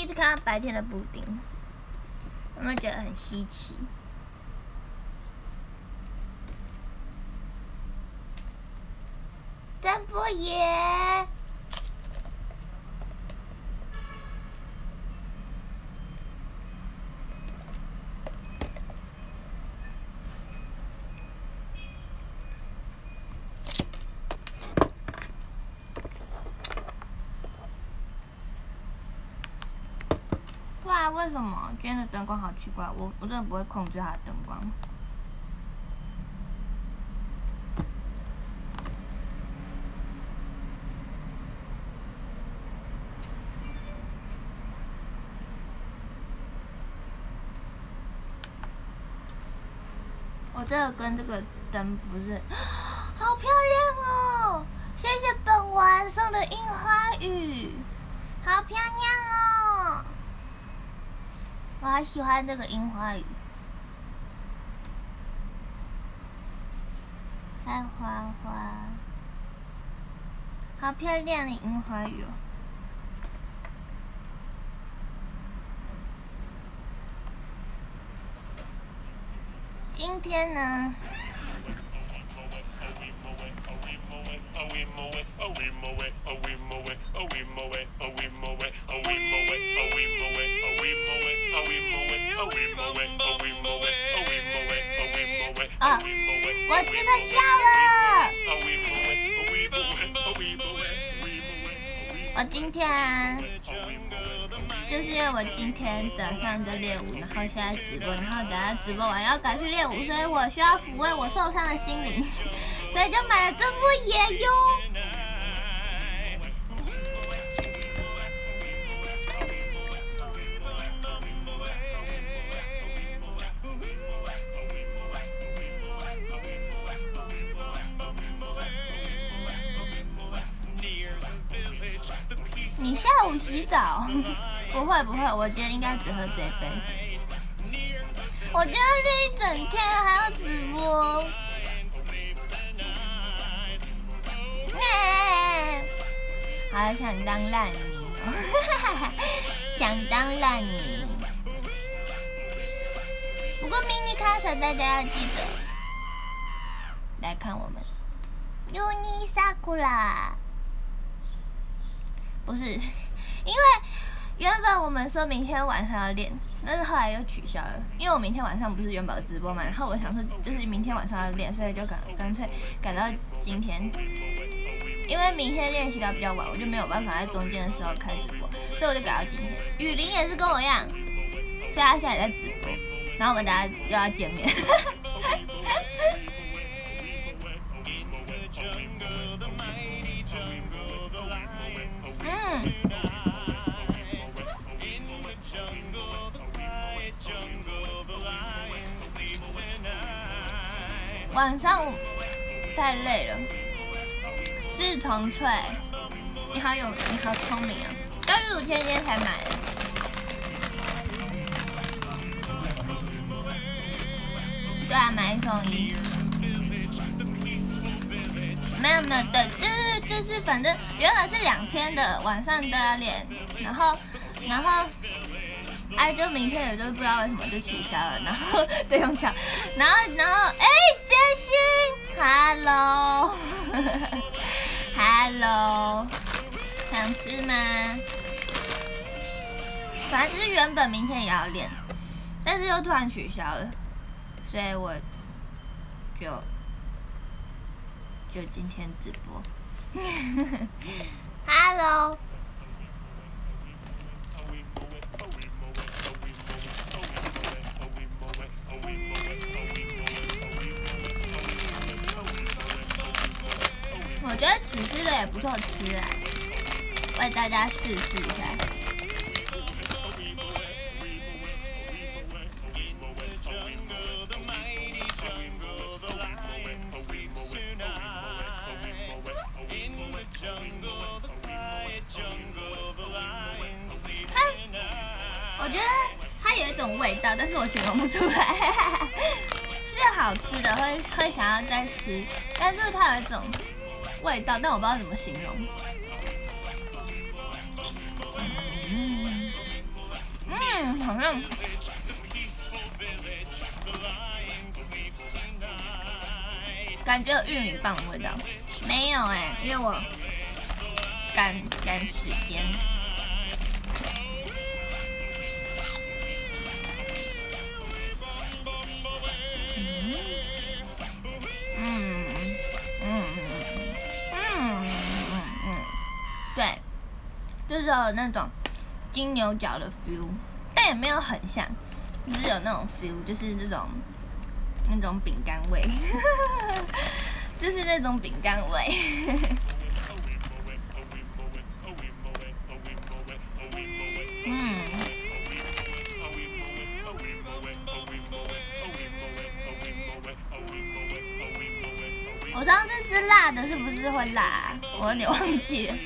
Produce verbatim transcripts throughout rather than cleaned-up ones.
次看到白天的布丁，有没有觉得很稀奇？张波爷。哇，为什么今天的灯光好奇怪？我我真的不会控制它的灯光。我这个跟这个灯不是，好漂亮哦！谢谢本丸送的樱花雨，好漂亮哦！我好喜欢这个樱花雨，开花花，好漂亮的樱花雨哦！今天呢？啊！我吃特效了！我今天就是因为我今天早上在练舞，然后现在直播，然后等下直播完要赶去练舞，所以我需要抚慰我受伤的心灵，所以就买了这部野哟。你下午洗澡？不会不会，我今天应该只喝这一杯。我今天练一整天，还要直播。好想当烂泥哦，想当烂泥。不过 mini concert 大家要记得来看我们 Uni Sakura。不是，因为原本我们说明天晚上要练，但是后来又取消了。因为我明天晚上不是原本有直播嘛，然后我想说就是明天晚上要练，所以就赶干脆赶到今天。因为明天练习到比较晚，我就没有办法在中间的时候开直播，所以我就改到今天。雨林也是跟我一样，所以他现在也在直播，然后我们大家又要见面。嗯。晚上太累了。四重翠，你好有，你好聪明啊！高日五千今天才买的。对啊，买一送一。没有没有，对，就是就是，反正原本是两天的，晚上都要练，然后然后，哎，就明天也就不知道为什么就取消了，然后对用抢，然后然后哎，杰心 ，Hello， Hello， 想吃吗？反正就是原本明天也要练，但是又突然取消了，所以我就。就今天直播 ，Hello， 我觉得起司的也不错吃啊，为大家试试一下。我觉得它有一种味道，但是我形容不出来，是好吃的，会会想要再吃，但是它有一种味道，但我不知道怎么形容。嗯， 嗯，好像感觉有玉米棒的味道，没有哎、欸，因为我赶赶时间。嗯嗯嗯嗯嗯嗯，对，就是有那种金牛角的 feel， 但也没有很像，就是有那种 feel， 就是这种。那种饼干味，就是那种饼干味。嗯，我上次吃辣的，是不是会辣、啊？我有点忘记了。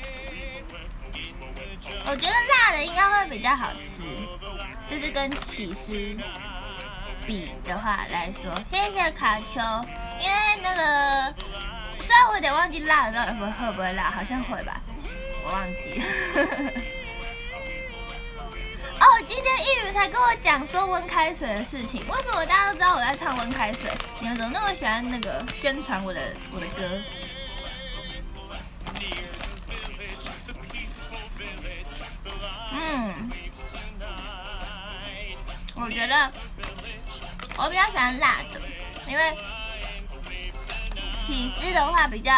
我觉得辣的应该会比较好吃，就是跟起司。比的话来说，谢谢卡丘，因为那个虽然我有点忘记辣的到底会会不会辣，好像会吧，我忘记了。哦，今天一宇才跟我讲说温开水的事情，为什么大家都知道我在唱温开水？你们怎么那么喜欢那个宣传我的我的歌？嗯，我觉得。我比较喜欢辣的，因为起司的话比较，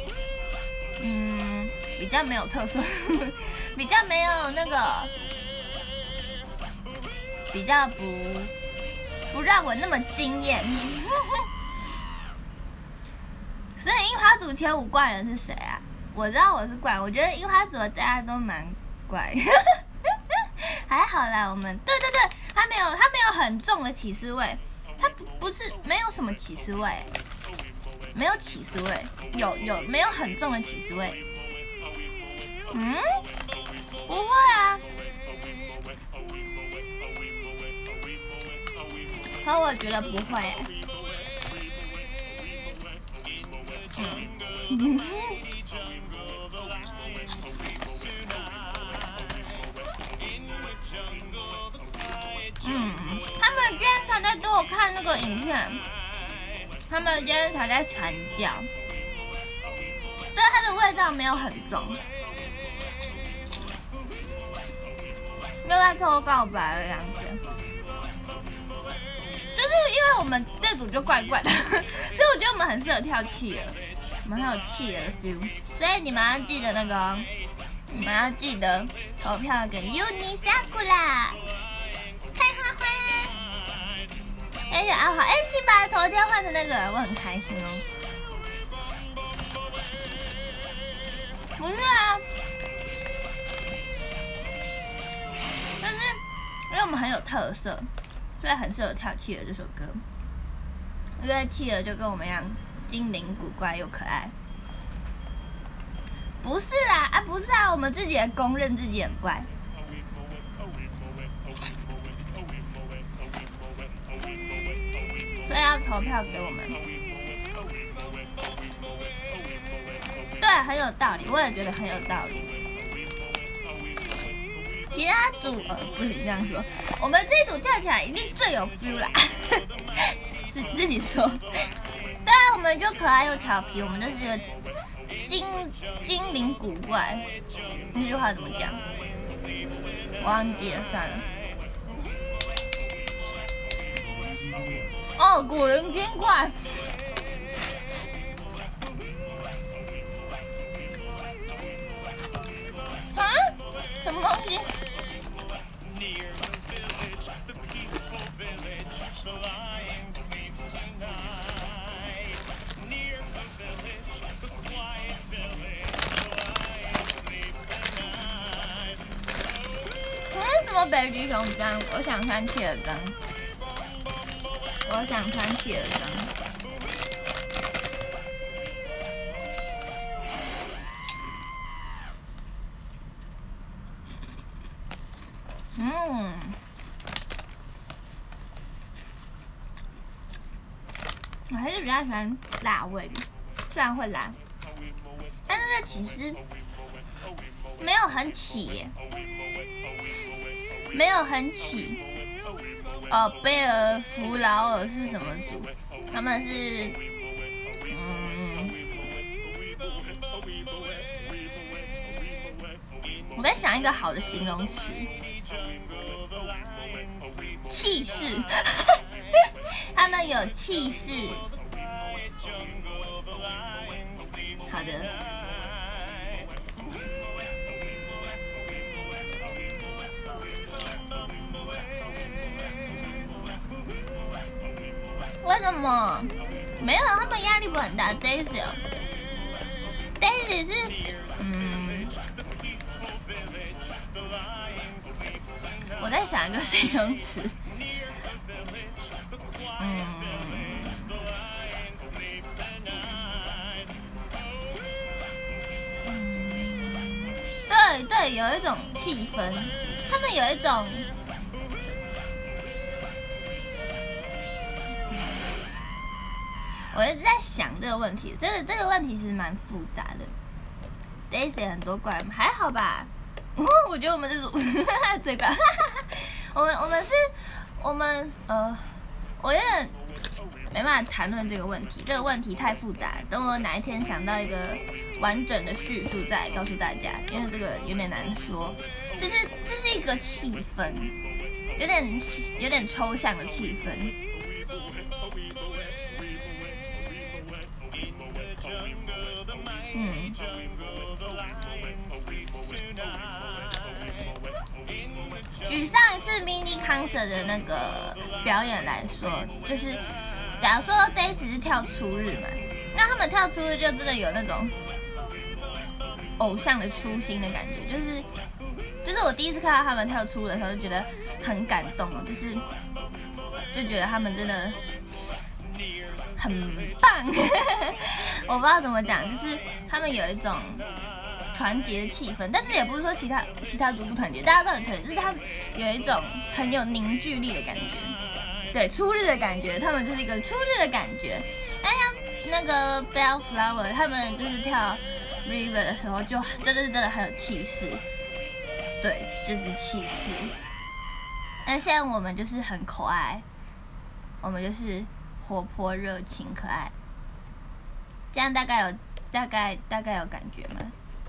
嗯，比较没有特色，比较没有那个，比较不不让我那么惊艳。所以樱花组前五怪人是谁啊？我知道我是怪，我觉得樱花组的大家都蛮怪。还好啦，我们对对对，它没有它没有很重的起司味。它不是没有什么起司味，没有起司味，有有没有很重的起司味？嗯，不会啊。可我觉得不会、欸。嗯。嗯，他们今天才在给我看那个影片，他们今天才在传教，对它的味道没有很重，又在偷告白的样子，就是因为我们这组就怪怪的，所以我觉得我们很适合跳企鹅，我们很有企鹅的 feel， 所以你们要记得那个，你们要记得投票给 Uni Sakura。开花花，而且啊好，哎、欸，你把头贴换成那个，我很开心哦。不是啊，就是因为我们很有特色，所以很适合跳企鹅这首歌。因为企鹅就跟我们一样，精灵古怪又可爱。不是啦，啊不是啊，我们自己也公认自己很怪。所以要投票给我们，对，很有道理，我也觉得很有道理。其他组呃不是这样说，我们这一组跳起来一定最有 feel 啦，自自己说。对啊，我们就可爱又调皮，我们就是个精精灵古怪。那句话怎么讲？我忘记了，算了。哦，古灵精怪。啊？什么东西？嗯，什么北极熊装？我想穿企鹅装。我想穿企鹅装。嗯，我还是比较喜欢辣味的，虽然会辣，但是这起司没有很起耶， 没有很起。哦，贝尔福劳尔是什么族？他们是，嗯，我在想一个好的形容词，气势。他们有气势。好的。为什么？没有，他们压力不很大。Daisy，Daisy 是，嗯，我在想一个形容词，嗯，对对，有一种气氛，他们有一种。我一直在想这个问题，这个这个问题其实蛮复杂的。Daisy 很多怪，还好吧？我觉得我们这组最怪。我们我们是，我们呃，我有点没办法谈论这个问题，这个问题太复杂。等我哪一天想到一个完整的叙述，再告诉大家，因为这个有点难说。这是这是一个气氛，有点有点抽象的气氛。嗯，举上一次 mini concert 的那个表演来说，就是假如说 Daisy 是跳初日嘛，那他们跳初日就真的有那种偶像的初心的感觉，就是就是我第一次看到他们跳初日的时候，就觉得很感动哦，就是就觉得他们真的很棒。我不知道怎么讲，就是他们有一种团结的气氛，但是也不是说其他其他族不团结，大家都很团结，就是他们有一种很有凝聚力的感觉，对，初日的感觉，他们就是一个初日的感觉。那像那个 Bellflower， 他们就是跳 River 的时候，就真的是真的很有气势，对，就是气势。那像我们就是很可爱，我们就是活泼、热情、可爱。这样大概有大概大概有感觉吗？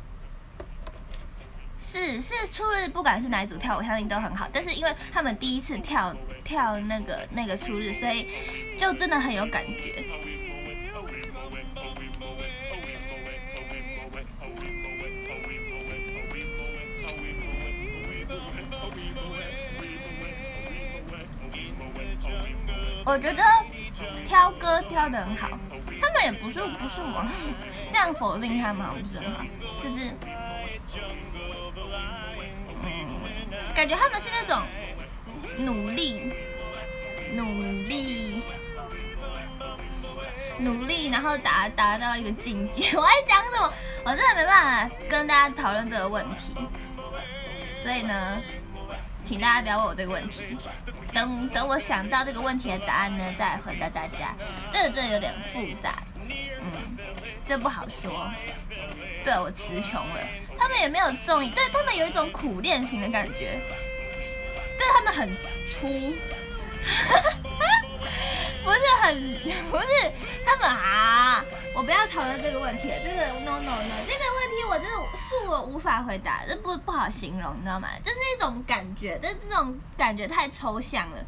是是，初日不管是哪一组跳，我相信都很好。但是因为他们第一次跳跳那个那个初日，所以就真的很有感觉。我觉得挑歌挑得很好，他们也不是不是我这样否定他们好像不是很好，就是嗯，感觉他们是那种努力努力努力，然后达达到一个境界。我在讲什么？我真的没办法跟大家讨论这个问题，所以呢，请大家不要问我这个问题。等等，我想到这个问题的答案呢，再来回答大家。这个真的有点复杂，嗯，这不好说。对，我词穷了。他们也没有综艺，对他们有一种苦练型的感觉，对他们很粗，不是很不是他们啊！我不要讨论这个问题了，这个 no no no， 这个问题我真的恕我无法回答，这不不好形容，你知道吗？就是一种感觉，但这种感觉太抽象了，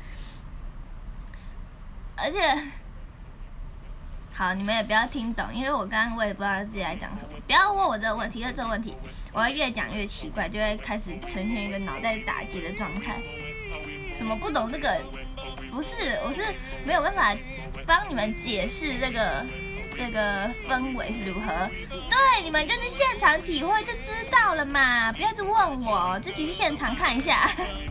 而且，好，你们也不要听懂，因为我刚刚我也不知道自己在讲什么，不要问我这个问题，因为这个问题我会越讲越奇怪，就会开始呈现一个脑袋打结的状态。什么不懂这个？不是，我是没有办法帮你们解释这个这个氛围是如何。对，你们就是现场体会就知道了嘛，不要一直问我，自己去现场看一下。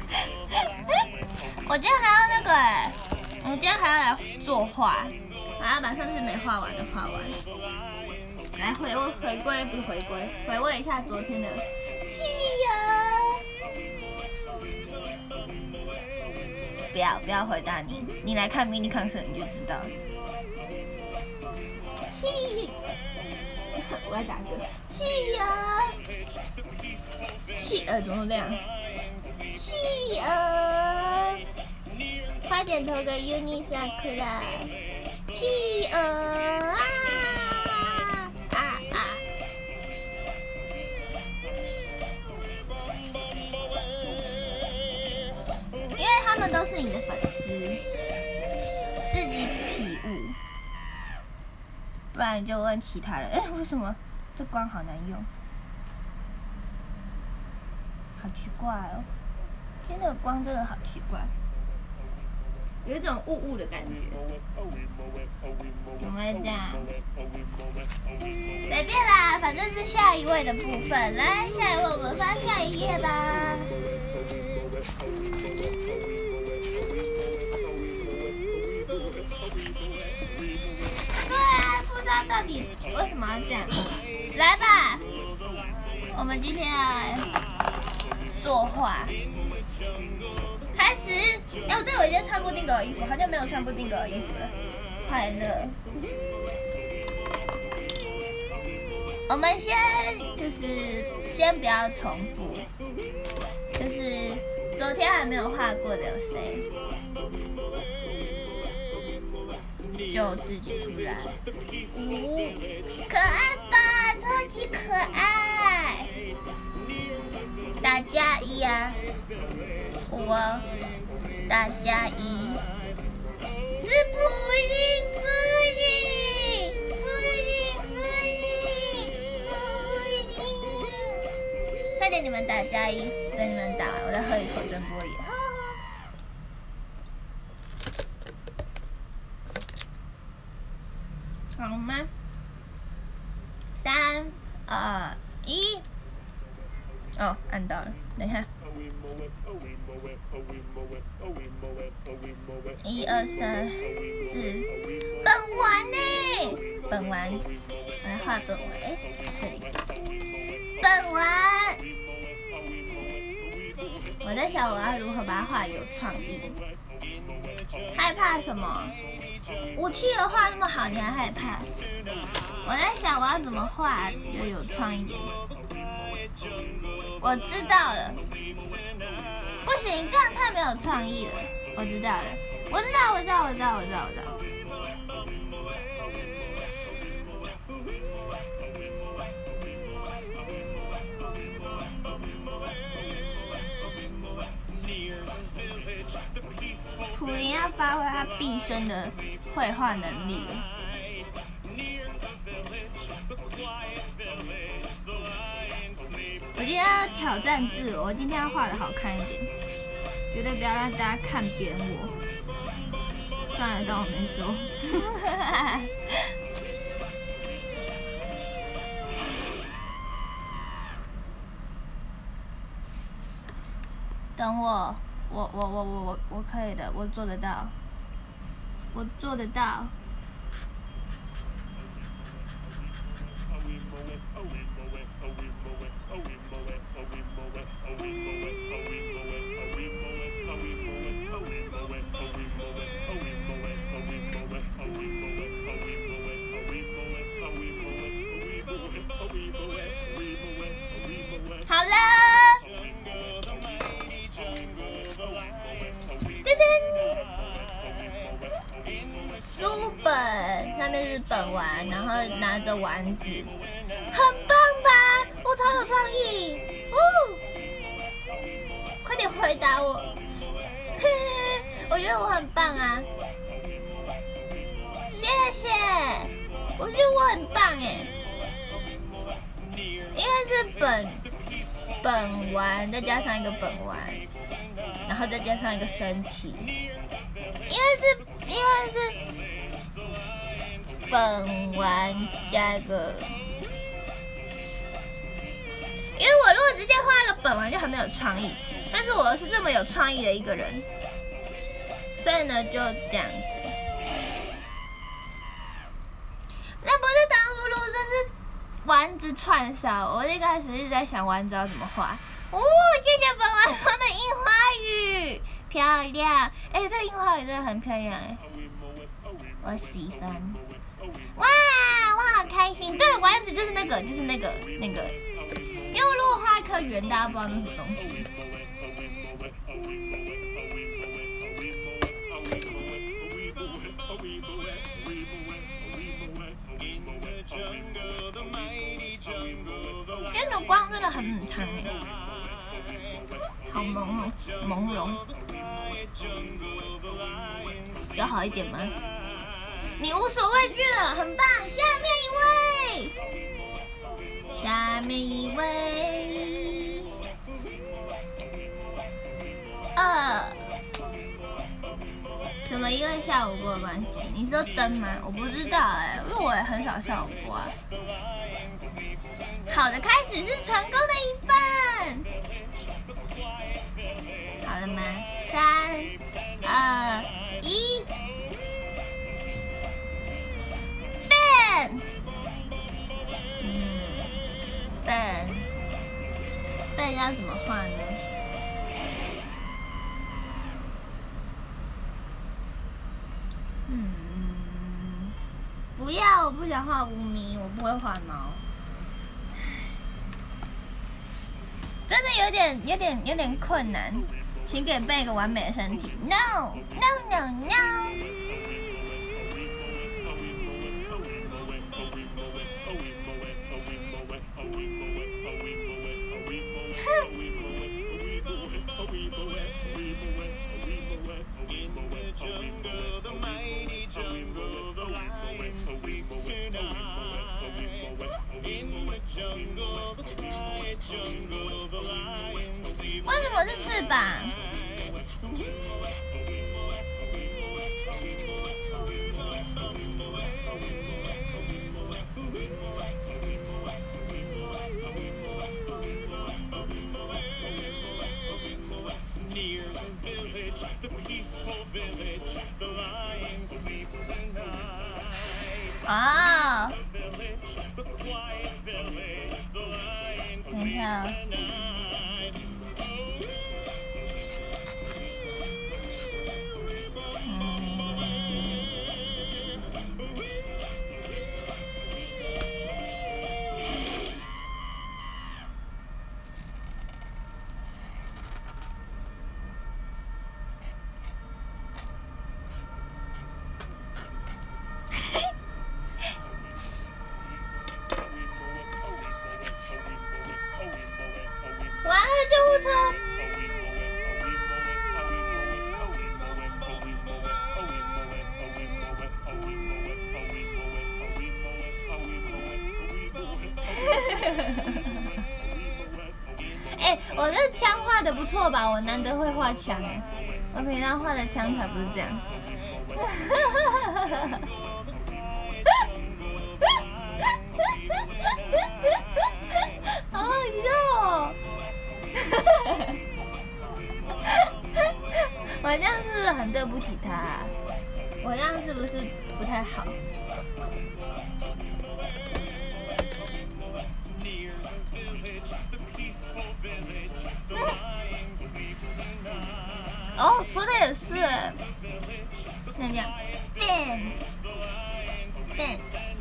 我今天还要那个哎、欸，我今天还要来作画，还要把上次没画完的画完，来回味回归不是回归，回味一下昨天的汽油。不要不要回答你，你来看 mini concert 你就知道。气，我要打嗝。气呀，气呃怎么这样？气鹅，快点投给 Unisakura。企鹅啊啊啊！因为他们都是你的粉丝，自己体悟，不然就问其他人。哎，为什么这光好难用？好奇怪哦！现在的光真的好奇怪。有一种雾雾的感觉，怎么会这样？随便啦，反正是下一位的部分。来，下一位我们翻下一页吧。对啊，不知道到底为什么要这样。来吧，我们今天来作画。开始！哎，我对我已经穿过定格的衣服，好像没有穿过定格的衣服了。快乐。我们先就是先不要重复，就是昨天还没有画过的有谁，就自己出来。五，可爱吧，超级可爱。大加一啊！我大加一，是普林普林普林普林普林，快点你们打加一，等你们打完，我再喝一口真波野。好吗？三二一，哦，按到了，等一下。一二三四，本丸呢？本丸，我来画本丸。哎，这里，本丸。我在想我要如何把它画有创意。害怕什么？武器的画那么好，你还害怕？我在想我要怎么画又有创意点。我知道了，不行，这样太没有创意了。我知道了，我知道，我知道，我知道，我知道，我知道。普林要发挥他毕生的绘画能力。我今天要挑战自我，我今天要画的好看一点，绝对不要让大家看扁我。算了，当我没说。等我，我我我我我我可以的，我做得到，我做得到。好了，噔噔，书本上面是本丸，然后拿着丸子，很棒吧？我超有创意，哦！快点回答我，嘿嘿，我觉得我很棒啊，谢谢，我觉得我很棒哎，因为是本。本丸再加上一个本丸，然后再加上一个身体，因为是因为是本丸加一个，因为我如果直接画一个本丸就很没有创意，但是我是这么有创意的一个人，所以呢就这样子。那不是糖葫芦，这是。丸子串烧，我一开始是在想丸子要怎么画。哦，谢谢本丸送的樱花雨，漂亮！哎、欸，这樱花雨真的很漂亮哎，我喜欢。哇，我好开心！对，丸子就是那个，就是那个那个，因为如果画一颗圆，大家不知道那是什么东西。 的光真的很母汤哎，好朦胧朦胧，有好一点吗？你无所畏惧了，很棒。下面一位，下面一位，二。什么？因为下午播的关系？你说灯吗？我不知道哎、欸，因为我也很少下午播啊。好的开始是成功的一半。好了吗？三、二、一 ，ban。嗯 ，ban，ban 要怎么画呢？嗯，不要，我不想画无名，我不会画猫。真的有点、有点、有点困难，请给贝一个完美的身体。No no no no。为什么是翅膀？啊！等一下啊。完了，救护车！哎、欸，我这枪画的不错吧？我难得会画枪哎，我平常画的枪才不是这样。好好笑哦！我这样是不是很对不起他、啊？我这样是不是不太好？哦，说的也是哎。那这样 ，ban ban。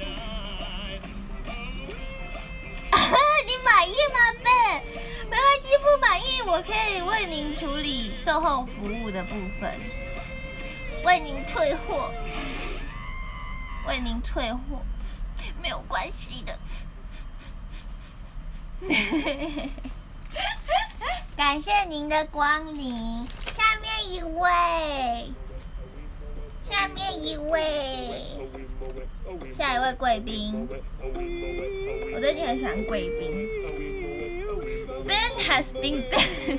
你满意吗 ，ban？ 没关系，不满意我可以为您处理售后服务的部分，为您退货，为您退货，没有关系的。感谢您的光临，下面一位，下面一位，下一位贵宾。我最近很喜欢贵宾。Ben has been banned，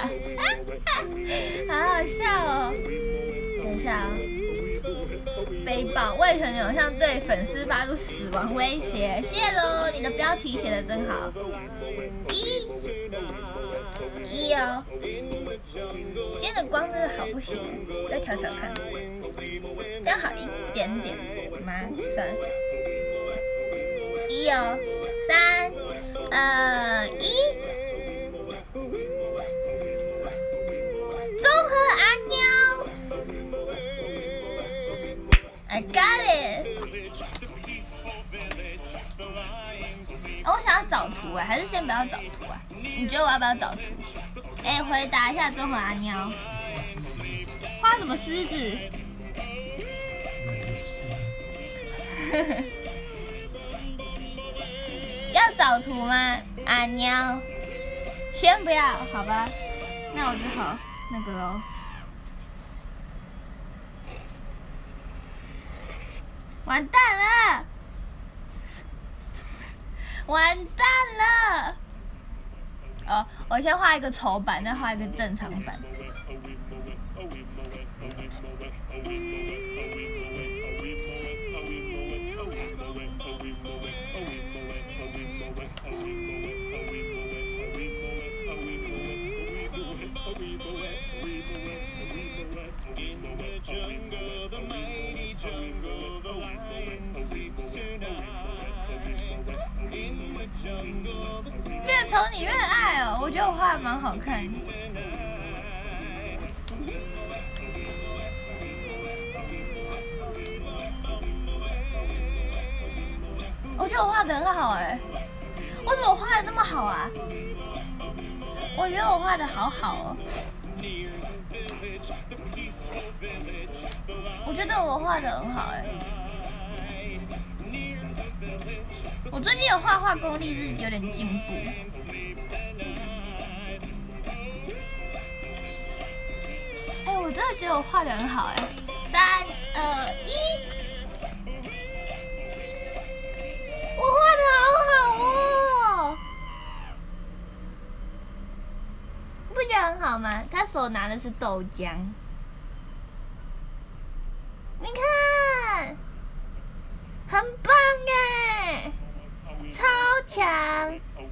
好好笑哦！等一下哦，诽谤未成年偶像对粉丝发出死亡威胁，谢喽！你的标题写得真好，一，一哦。今天的光真的好不行，再调调看，这样好一点点吗？算了，一哦，三，二，一。综合阿妞 ，I got it。哦，我想要找图哎，还是先不要找图啊？你觉得我要不要找图？哎、欸，回答一下综合阿妞，画什么狮子？要找图吗？啊喵，先不要，好吧，那我只好那个喽。完蛋了，完蛋了！哦，我先画一个丑版，再画一个正常版。越丑你越爱哦，我觉得我画的蛮好看的。我觉得我画的很好哎，为什么我画的那么好啊？我觉得我画的好好哦。我觉得我画的很好哎。我最近有画画功力是有点进步。哎，我真的觉得我画的很好哎。三二一，我画的好好哦，不觉得很好吗？他手拿的是豆浆，你看，很棒哎。超强！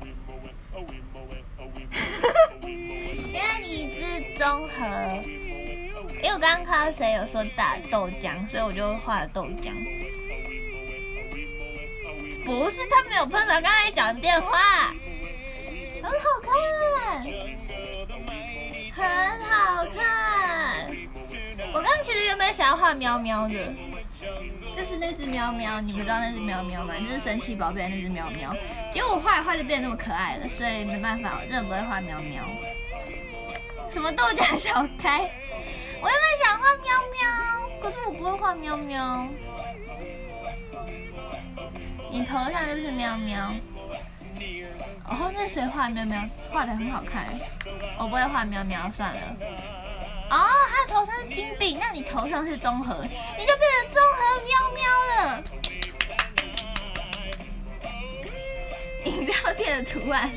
原来你是综合，因为我刚刚看到谁有说打豆浆，所以我就画了豆浆。不是，他没有喷水，刚才讲电话，很好看，很好看。我刚刚其实原本想要画喵喵的。就是那只喵喵，你们知道那只喵喵吗？就是神奇宝贝的那只喵喵。结果我画一画就变得那么可爱了，所以没办法，我真的不会画喵喵。什么豆荚小开？我原本想画喵喵，可是我不会画喵喵。你头上就是喵喵。哦，那谁画喵喵？画的很好看。我不会画喵喵，算了。哦，他头上是金币，那你头上是综合，你就变成综合喵喵了。饮料店的图案。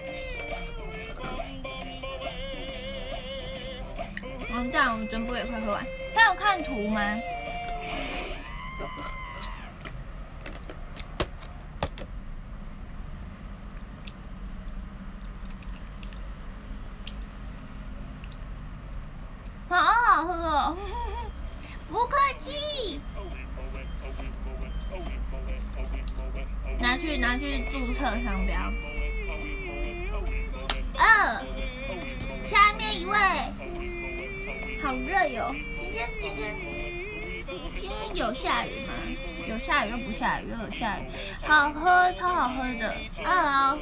嗯，这样我们全部也快喝完。他有看图吗？好好喝哦，不客气。拿去拿去注册商标。二，下面一位，好热哟！今天今天今天有下雨吗？有下雨又不下雨，又有下雨，好喝，超好喝的。二哦，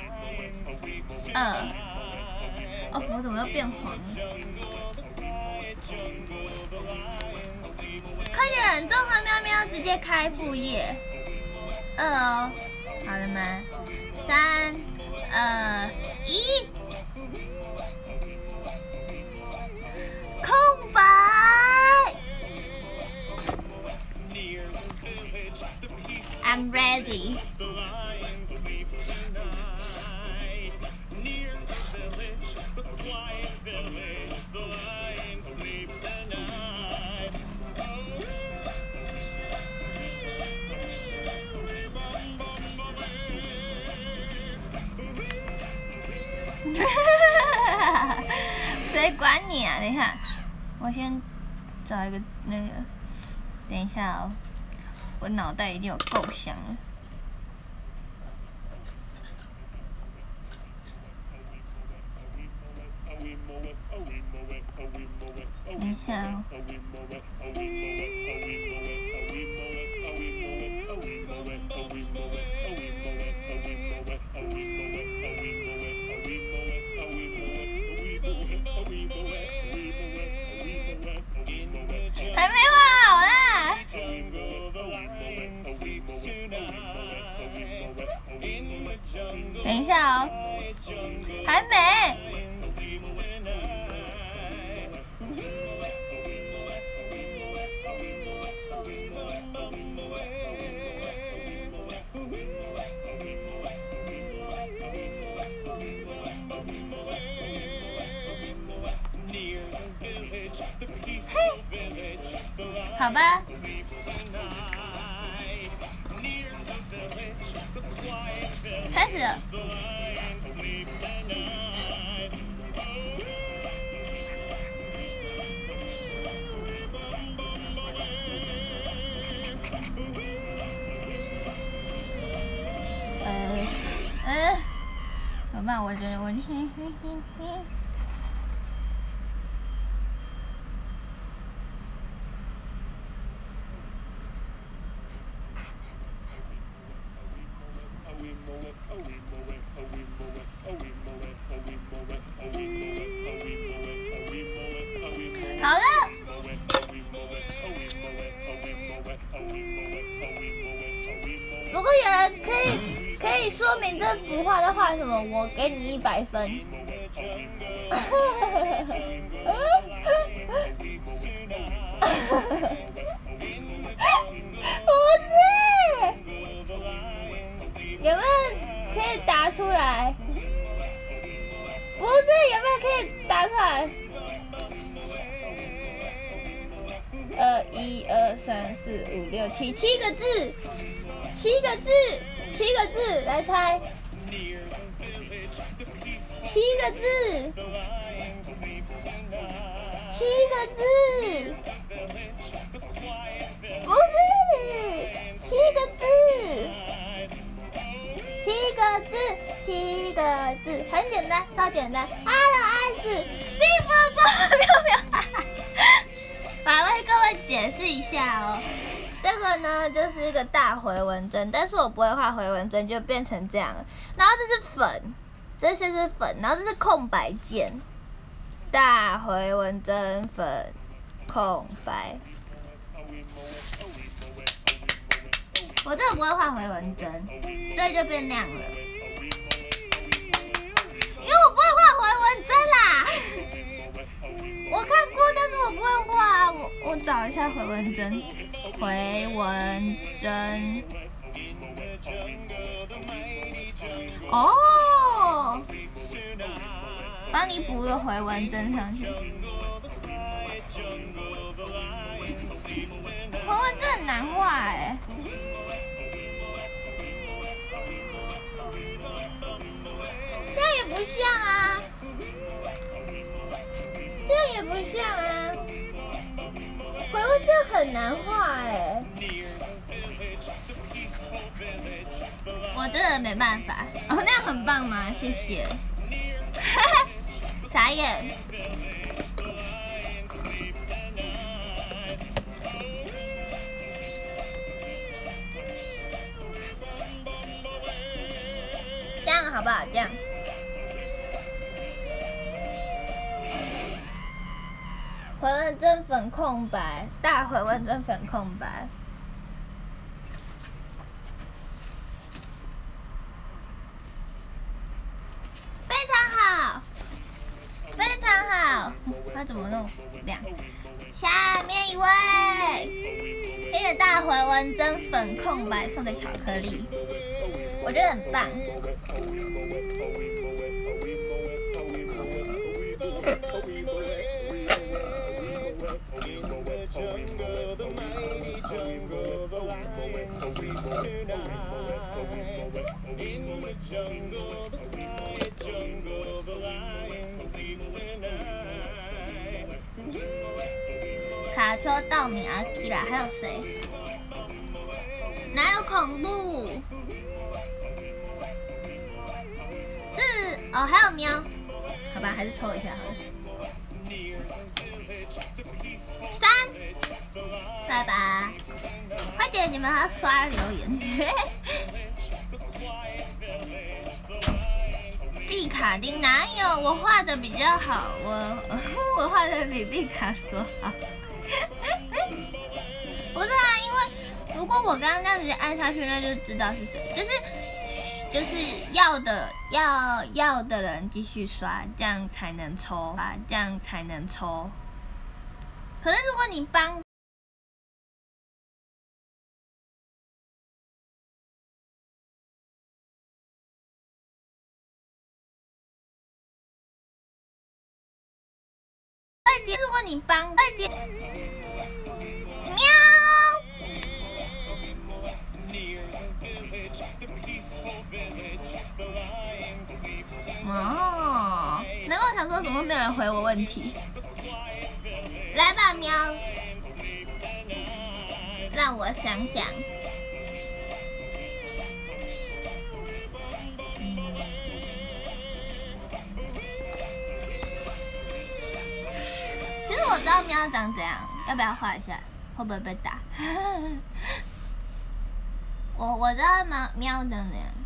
二。哦，我怎么又变黄了？快点，综合喵喵直接开副页。二哦，好了吗？三、二、一，空白。I'm ready。谁管你啊？等一下，我先找一个那个，等一下哦，我脑袋已经有构想了。等一下哦。还没画好啦！ 还没。好吧。开始了。呃，呃，怎么办？我觉得我，嘿嘿嘿嘿。好了。如果有人可以可以说明这幅画在画什么，我给你一百分。不是，有没有可以答出来？不是，有没有可以答出来？呃，一二三四五六七，七个字，七个字，七个字，来猜。七个字，七个字，不是，七个字，七个字，七个字，很简单，超简单。Hello， 并不重要。我来为各位解释一下哦，这个呢就是一个大回纹针，但是我不会画回纹针，就变成这样了。然后这是粉，这些是粉，然后这是空白键，大回纹针粉空白。我真的不会画回纹针，所以就变那样了。因为我不会画回纹针啦。我看过，但是我不会画。我我找一下回纹针，回纹针。哦，帮你补个回纹针上去。回纹针很难画哎。这样也不像啊。这样也不像啊，回纹针很难画哎，我真的没办法。哦，那样很棒吗？谢谢。傻眼。这样好不好？这样。回纹针粉空白，大回纹针粉空白。非常好，非常好。它怎么弄亮？下面一位，黑的大回纹针粉空白送的巧克力，我觉得很棒。卡丘、道明、阿 Kira， 还有谁？哪有恐怖？这哦，还有喵。好吧，还是抽一下好了。三，拜拜！快点，你们还要刷留言。毕卡丁哪有？我画的比较好，我我画的比毕卡索好。不是啊，因为如果我刚刚这样直接按下去，那就知道是谁，就是就是要的要要的人继续刷，这样才能抽啊，这样才能抽。可是如果你帮，二姐，如果你帮二姐，喵。哦，难怪我想说怎么没有人回我问题。来吧，喵，让我想想。其实我知道喵长怎样，要不要画一下？会不会被打？我我知道猫喵长怎样。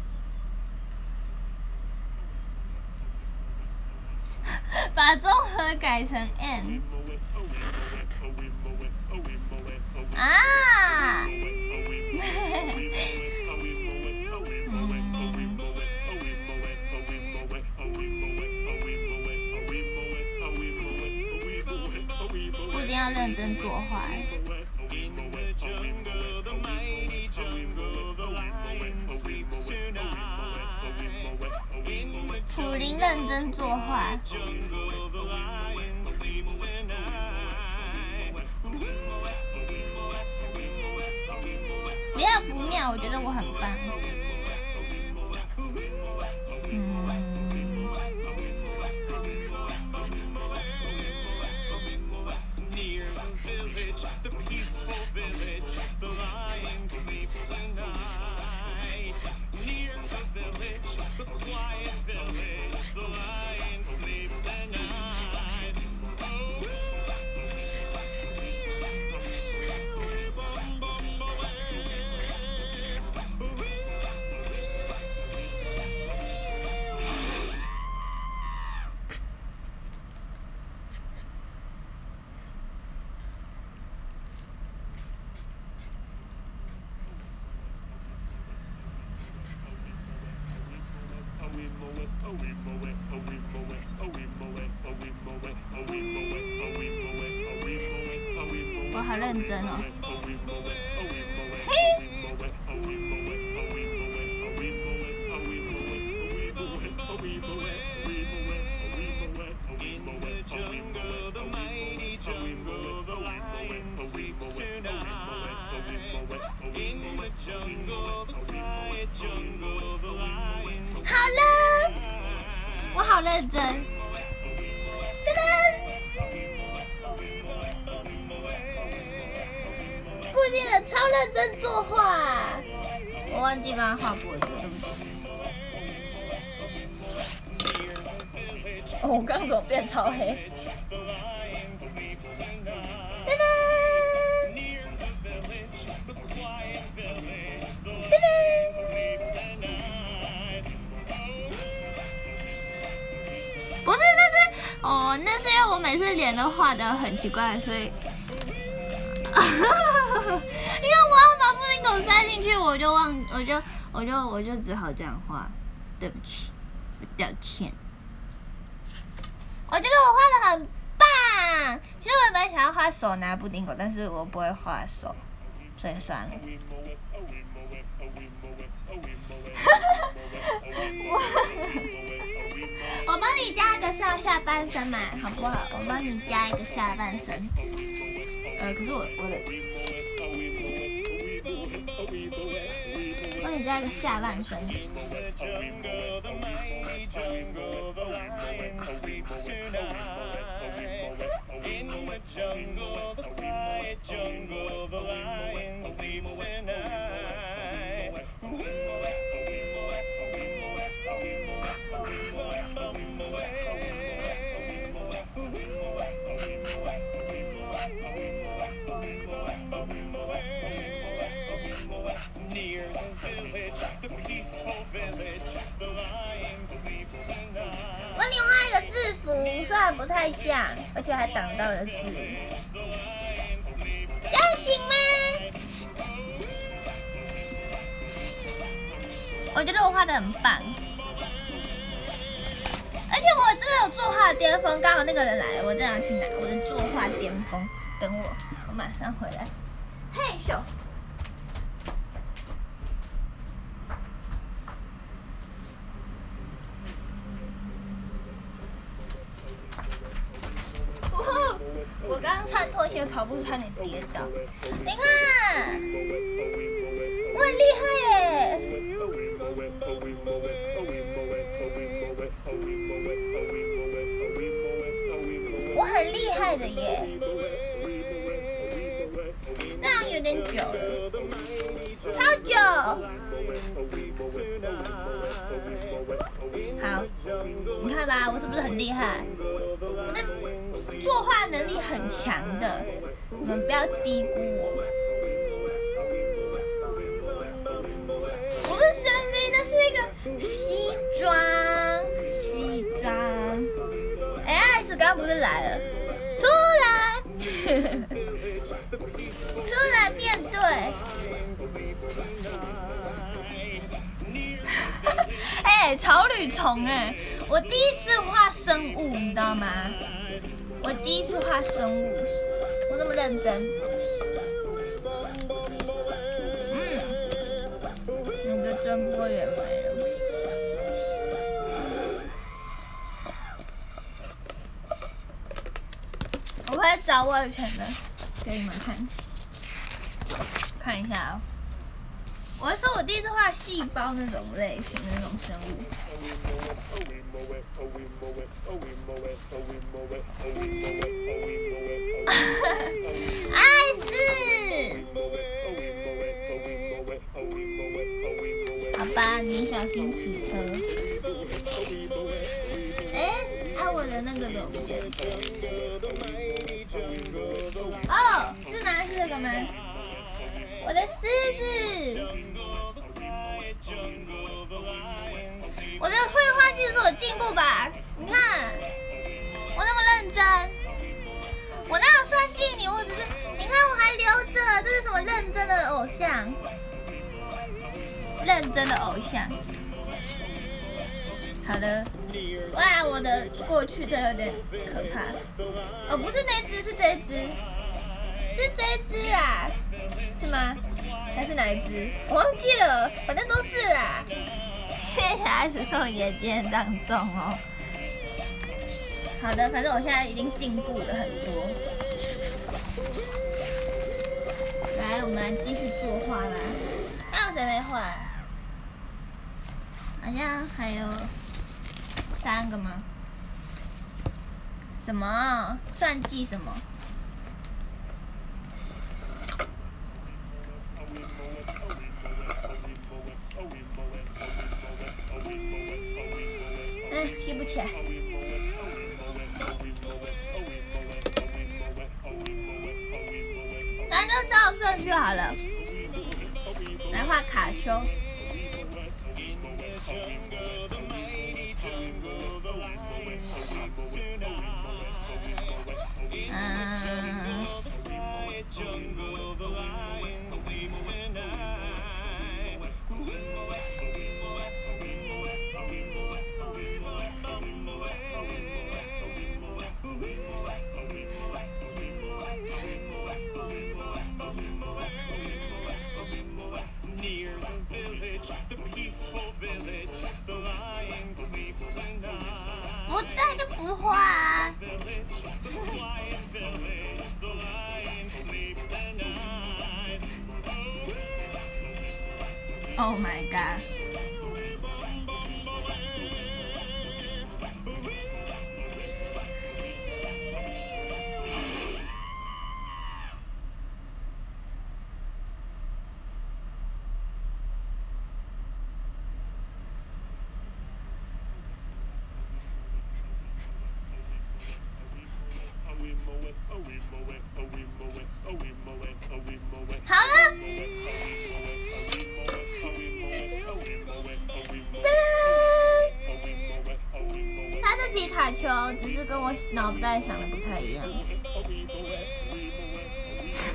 把综合改成 N 啊！不一定要认真作画。普林认真作画。不要不妙，我觉得我很棒。嗯。我好认真哦。嘿。好了，我好认真。噔噔。固定的超认真作画，我忘记帮他画脖子，对不起。哦，我刚刚怎么变超黑？噔噔。噔噔。不是，那是哦，那是因为我每次脸都画得很奇怪，所以。因为我要把布丁狗塞进去，我就忘，我就我就我就只好这样画，对不起，我道歉。我觉得我画得很棒。其实我本来想要画手拿布丁狗，但是我不会画手，所以算了。我帮你加一个上下半身嘛，好不好？我帮你加一个下半身。呃，可是我我的，帮你加一个下半身。帮你画一个字符，虽然不太像，而且还挡到了字，这样行吗？ 我觉得我画的很棒，而且我真的有作画的巅峰，刚好那个人来了，我正要去拿我的作画巅峰，等我，我马上回来。嘿咻！呜呼！我刚刚穿拖鞋跑步差点跌倒，你看，我很厉害耶！我很厉害的耶，那样有点久了，超久。好，你看吧，我是不是很厉害？我的作画能力很强的，你们不要低估我。我的身边那是一个西装，西装。哎 ，S 刚刚不是来了？出来，出来面对。哎、欸，草履虫哎，我第一次画生物，你知道吗？我第一次画生物，我那么认真。嗯，你的真波也没了。我会找我以前的给你们看，看一下哦。我是说我第一次画细胞那种类型的那种生物。爱是。好吧，你小心骑车。哎，啊我的那个怎么不见？哦，是吗？是这个吗？我的狮子。我的绘画技术有进步吧？你看，我那么认真，我哪有算计你？我只是，你看我还留着，这是什么认真的偶像？认真的偶像。好的，哇，我的过去这有点可怕。哦，不是那只，是这只，是这只啊，是吗？还是哪一只？我忘记了，反正都是啦。谢谢 S 送眼睛当中哦。好的，反正我现在已经进步了很多。来，我们来继续作画吧。还有谁没画？好像还有三个吗？什么？算计什么？哎，记不起来。咱就照顺序好了。来画卡丘。嗯。不在就不画啊。Oh my god！ 好了。他是皮卡丘，只是跟我脑袋想的不太一样。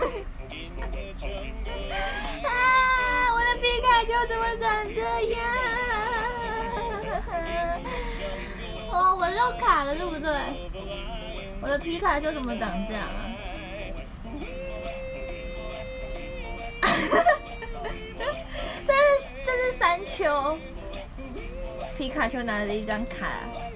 啊！我的皮卡丘怎么长这样？ 又卡了，对不对？我的皮卡丘怎么长这样啊？这是这是山丘，皮卡丘拿着一张卡。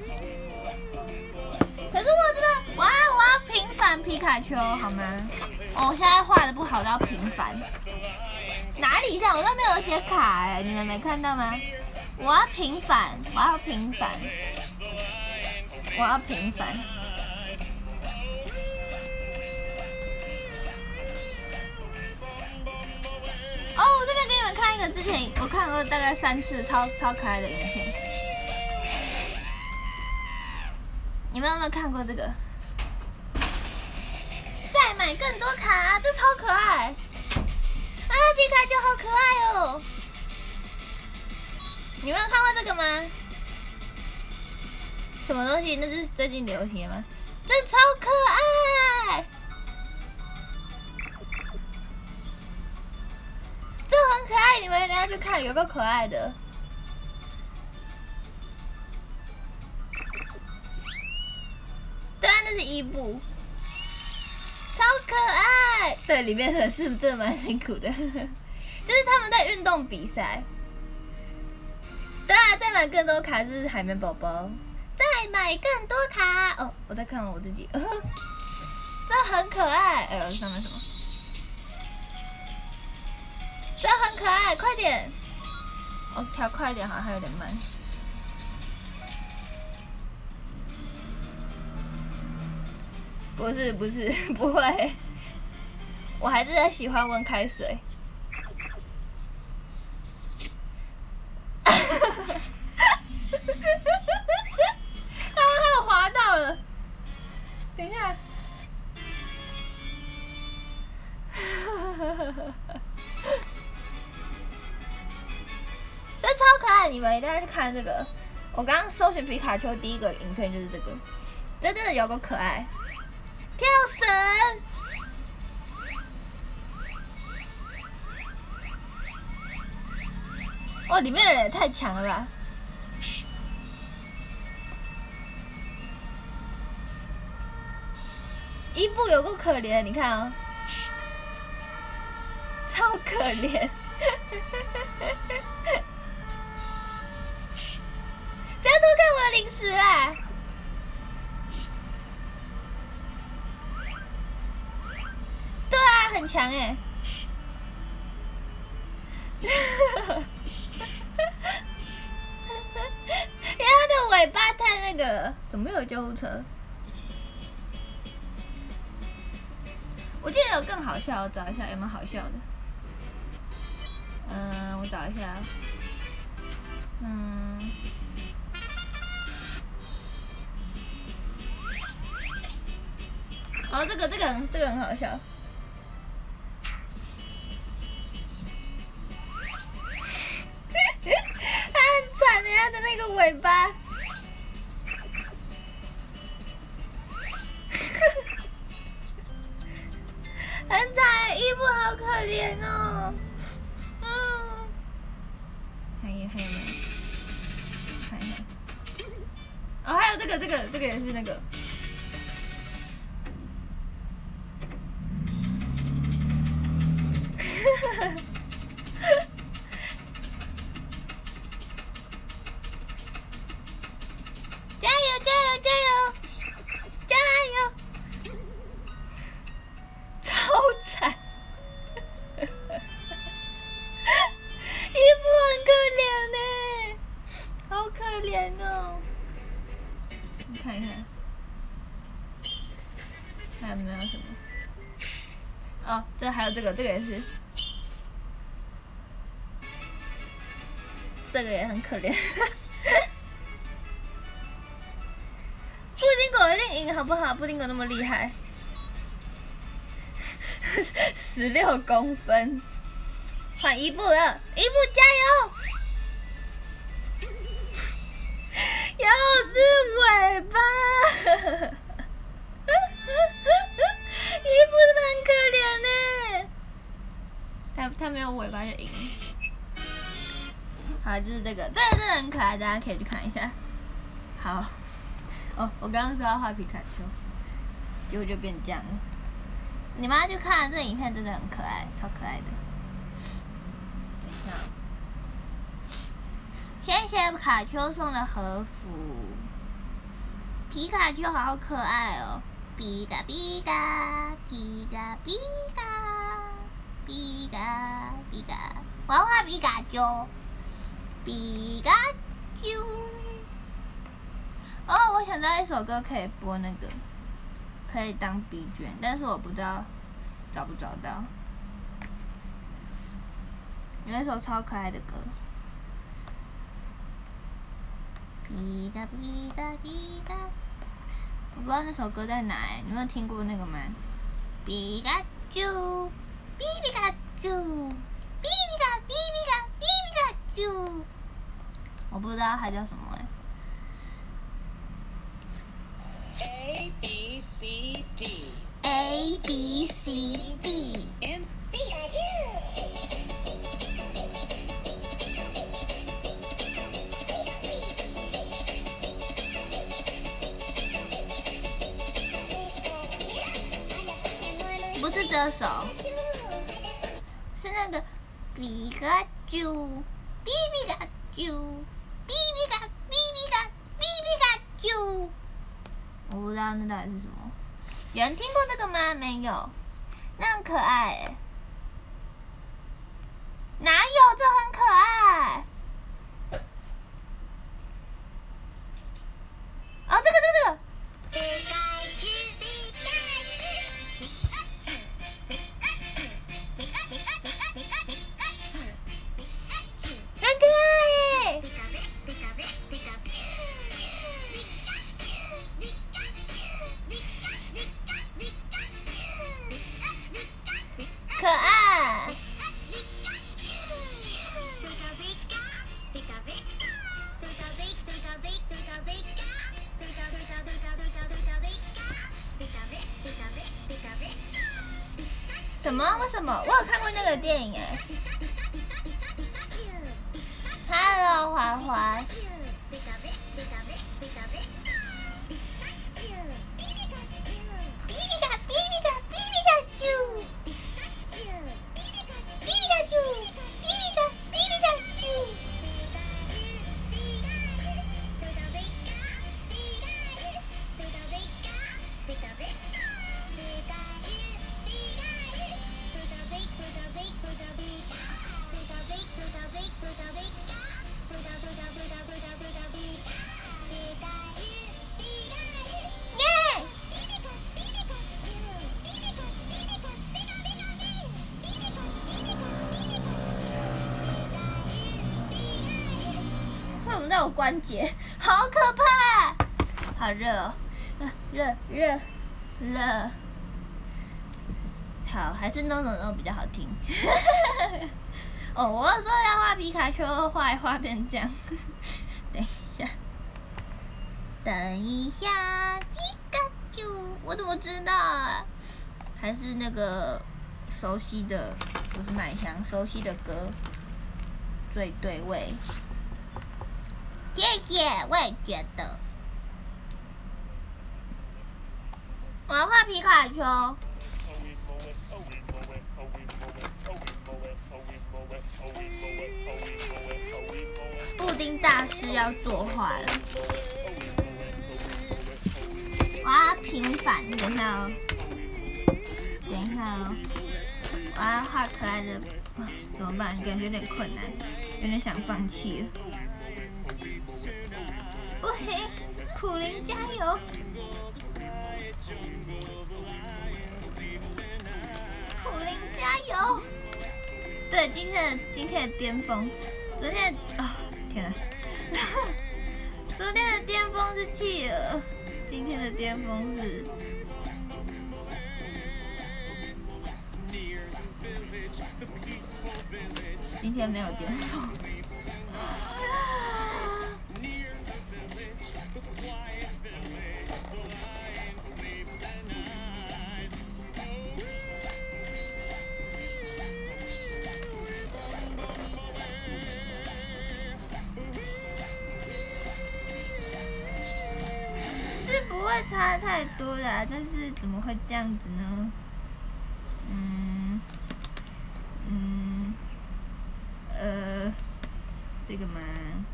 可是我真的，我要我要平反皮卡丘好吗？哦，我现在画的不好，都要平反。哪里上？我都没有写卡哎、欸，你们没看到吗？我要平反，我要平反，我要平反。哦，我这边给你们看一个之前我看过大概三次超超可爱的影片，你们有没有看过这个？再买更多卡，这超可爱！啊，皮卡丘好可爱哦！你们有看过这个吗？什么东西？那是最近流行的吗？这超可爱！这很可爱，你们一定要去看，有个可爱的。对啊，那是伊布，超可爱。对，里面的是真的蛮辛苦的，就是他们在运动比赛。对啊，再买更多卡是海绵宝宝，再买更多卡哦！我在看我自己，呃、这很可爱。哎呦，上面什么？这很可爱，快点！我、哦、调快一点，好像有点慢。不是不是不会，我还是很喜欢温开水。他还有滑到了，等一下。这超可爱，你们一定要去看这个。我刚刚搜寻皮卡丘第一个影片就是这个，这真的有够可爱，跳绳！哦，里面的人也太强了吧！伊布有够可怜，你看哦，超可怜。不要偷看我的零食啊！对啊，很强哎。因为它的尾巴太那个，怎么有救护车？我记得有更好笑，我找一下有没有好笑的。嗯，我找一下。嗯。哦，这个这个很这个很好笑。他很惨的，他的那个尾巴。很惨，伊布好可怜哦。嗯。还有还有没有？看一下。哦，还有这个这个这个也是那个。加油加油加油加油！超惨，伊布很可怜呢，好可怜哦。你看一看，还有没有什么？哦，这还有这个，这个也是。这个也很可怜，布丁狗一定赢，好不好？布丁狗那么厉害，十六公分，换伊布了，伊布加油！又是尾巴，伊布真的很可怜呢，他他没有尾巴就赢。好，就是这个，这个真的很可爱，大家可以去看一下。好， 哦，我刚刚说要画皮卡丘，结果就变这样了。你们要去看这影片，真的很可爱，超可爱的。等一下，谢谢卡丘送的和服，皮卡丘好可爱哦！皮卡皮卡皮卡皮卡皮卡皮卡，我要画皮卡丘，皮卡丘。哦，我想到一首歌可以播那个，可以当 B G M， 但是我不知道找不找到。有一首超可爱的歌。皮卡皮卡皮卡，我不知道那首歌在哪哎，你们有听过那个吗？皮卡丘，皮皮卡丘，皮皮卡皮皮卡皮皮卡丘，我不知道它叫什么哎。 A B C D A B C D and 皮卡丘。 不是这首，是那个皮卡丘，皮皮卡丘，皮皮卡皮皮卡皮皮卡丘。我不知道那到底是什么，有人听过这个吗？没有，那很可爱欸。哪有？这很可爱。哦，这个这个这个。 皮卡丘，皮卡丘，皮卡丘，皮卡丘，皮卡皮卡皮卡皮卡丘，皮卡丘， 很可爱耶！ 皮卡皮卡皮皮卡皮，皮卡丘，皮卡丘，皮卡皮卡皮卡丘，皮卡可爱。什么？为什么？我有看过那个电影哎。Hello， 华华。为什么在我关节？好可怕！好热哦，热热热。好，还是 no no no 比较好听。哦，我说要画皮卡丘，画一画变这样。等一下，等一下，皮卡丘，我怎么知道啊？还是那个熟悉的，不是麦香，熟悉的歌最对味。谢谢，我也觉得。我要画皮卡丘。布丁大师要作画了，我要平反，等一下哦，等一下哦，我要画可爱的，啊、怎么办？感觉有点困难，有点想放弃了。不行，普林加油！普林加油！对，今天的今天的巅峰，昨天啊、哦，天哪！昨天的巅峰是企鹅，今天的巅峰是。今天没有巅峰。 会差太多啦，但是怎么会这样子呢？嗯嗯呃，这个嘛。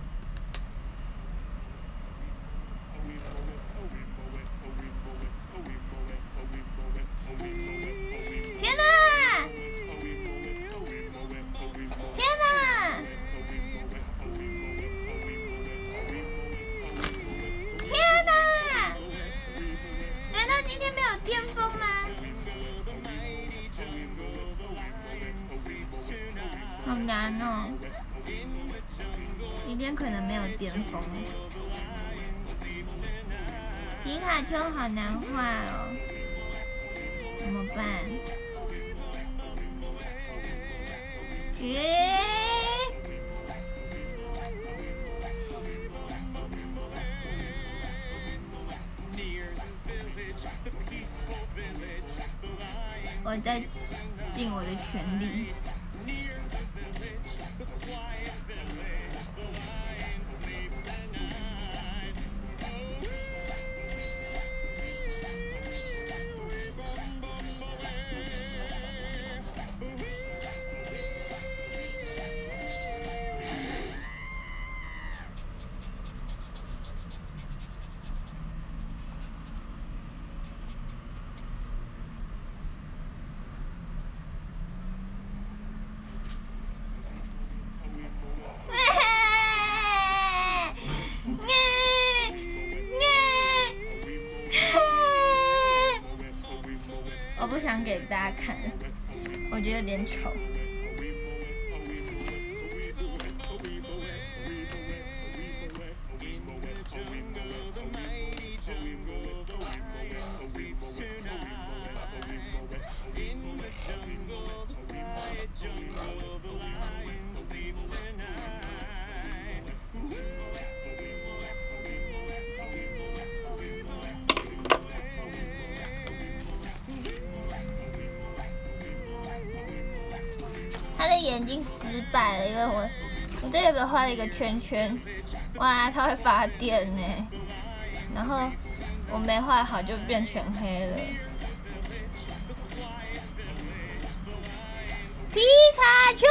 天哪！天哪！天哪！难道今天没有巅峰吗？好难哦，今天可能没有巅峰。皮卡丘好难画哦，怎么办？耶！我在尽我的全力。我不想给大家看，我觉得有点丑。他的眼睛失败了，因为我我这边画了一个圈圈，哇，它会发电呢。然后我没画好就变全黑了。皮卡丘，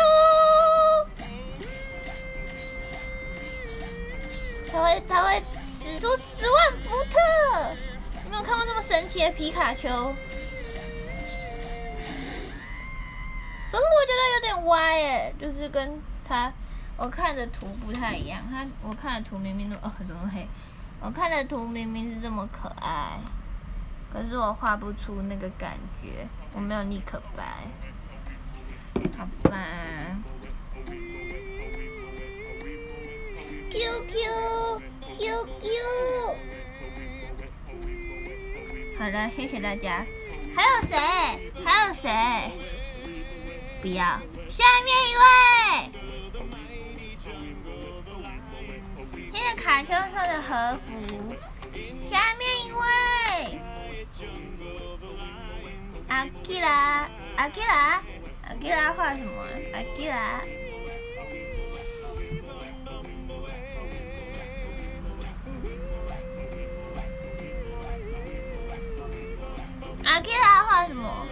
它会它会使出十万伏特，有没有看过这么神奇的皮卡丘？可是我觉得有点歪耶，就是跟他我看的图不太一样。他我看的图明明都哦怎么黑？我看的图明明是这么可爱，可是我画不出那个感觉，我没有立可白，好吧。Q Q Q Q， 好了，谢谢大家。还有谁？还有谁？不要，下面一位，现在卡丘色的和服，下面一位，阿基拉，阿基拉，阿基拉画什么？阿基拉，阿基拉画什么？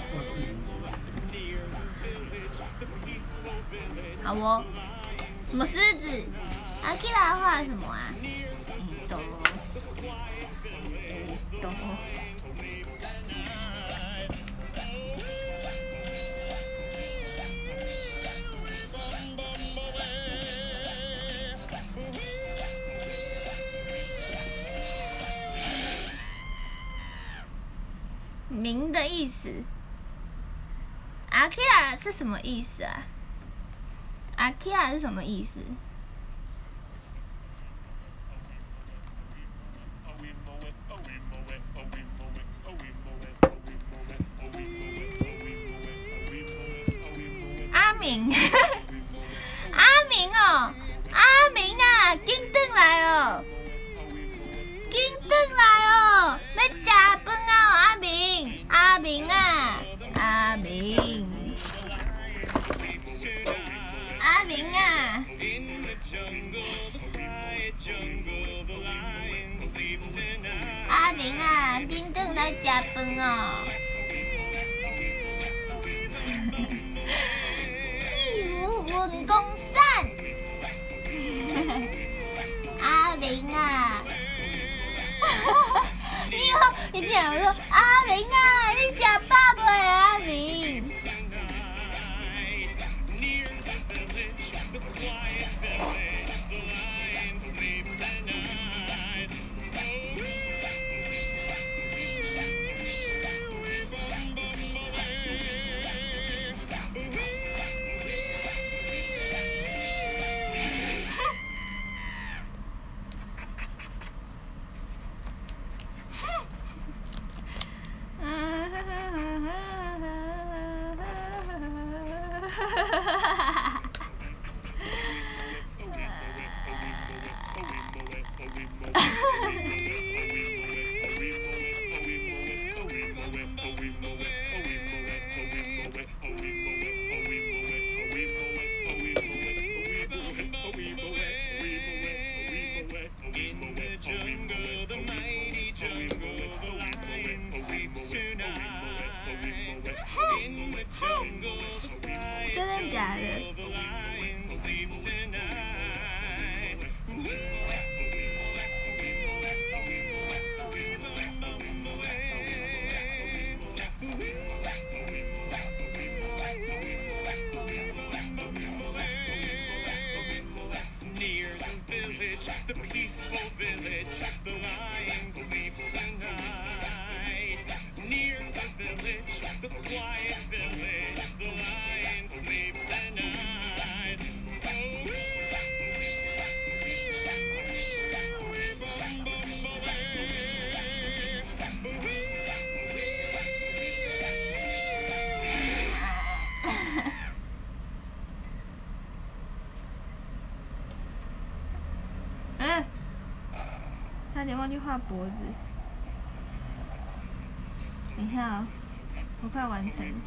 好哦，什么狮子？阿基拉画什么啊？嗯，懂哦，懂哦。名的意思，阿基拉是什么意思啊？阿基拉是什么意思？阿明，阿明哦，阿明啊，紧转来哦，紧转来哦，要食饭哦，阿明，阿明啊，阿明。阿明啊，阿明啊。 饭哦。既无文公散，阿明啊，你以后一定要说阿明啊，你吃饱未阿明？真的假的？ The peaceful village, the lion sleeps tonight. Near the village, the quiet village, the lion sleeps tonight. Oh, bum, bum, away. 嗯，差点忘记画脖子。等一下哦，我快完成了。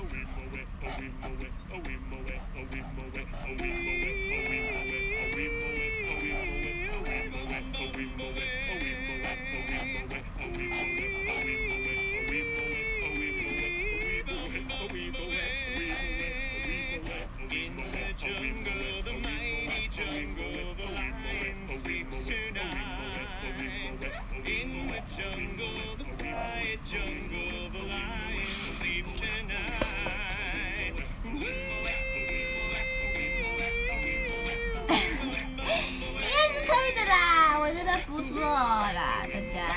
不错啦，大家，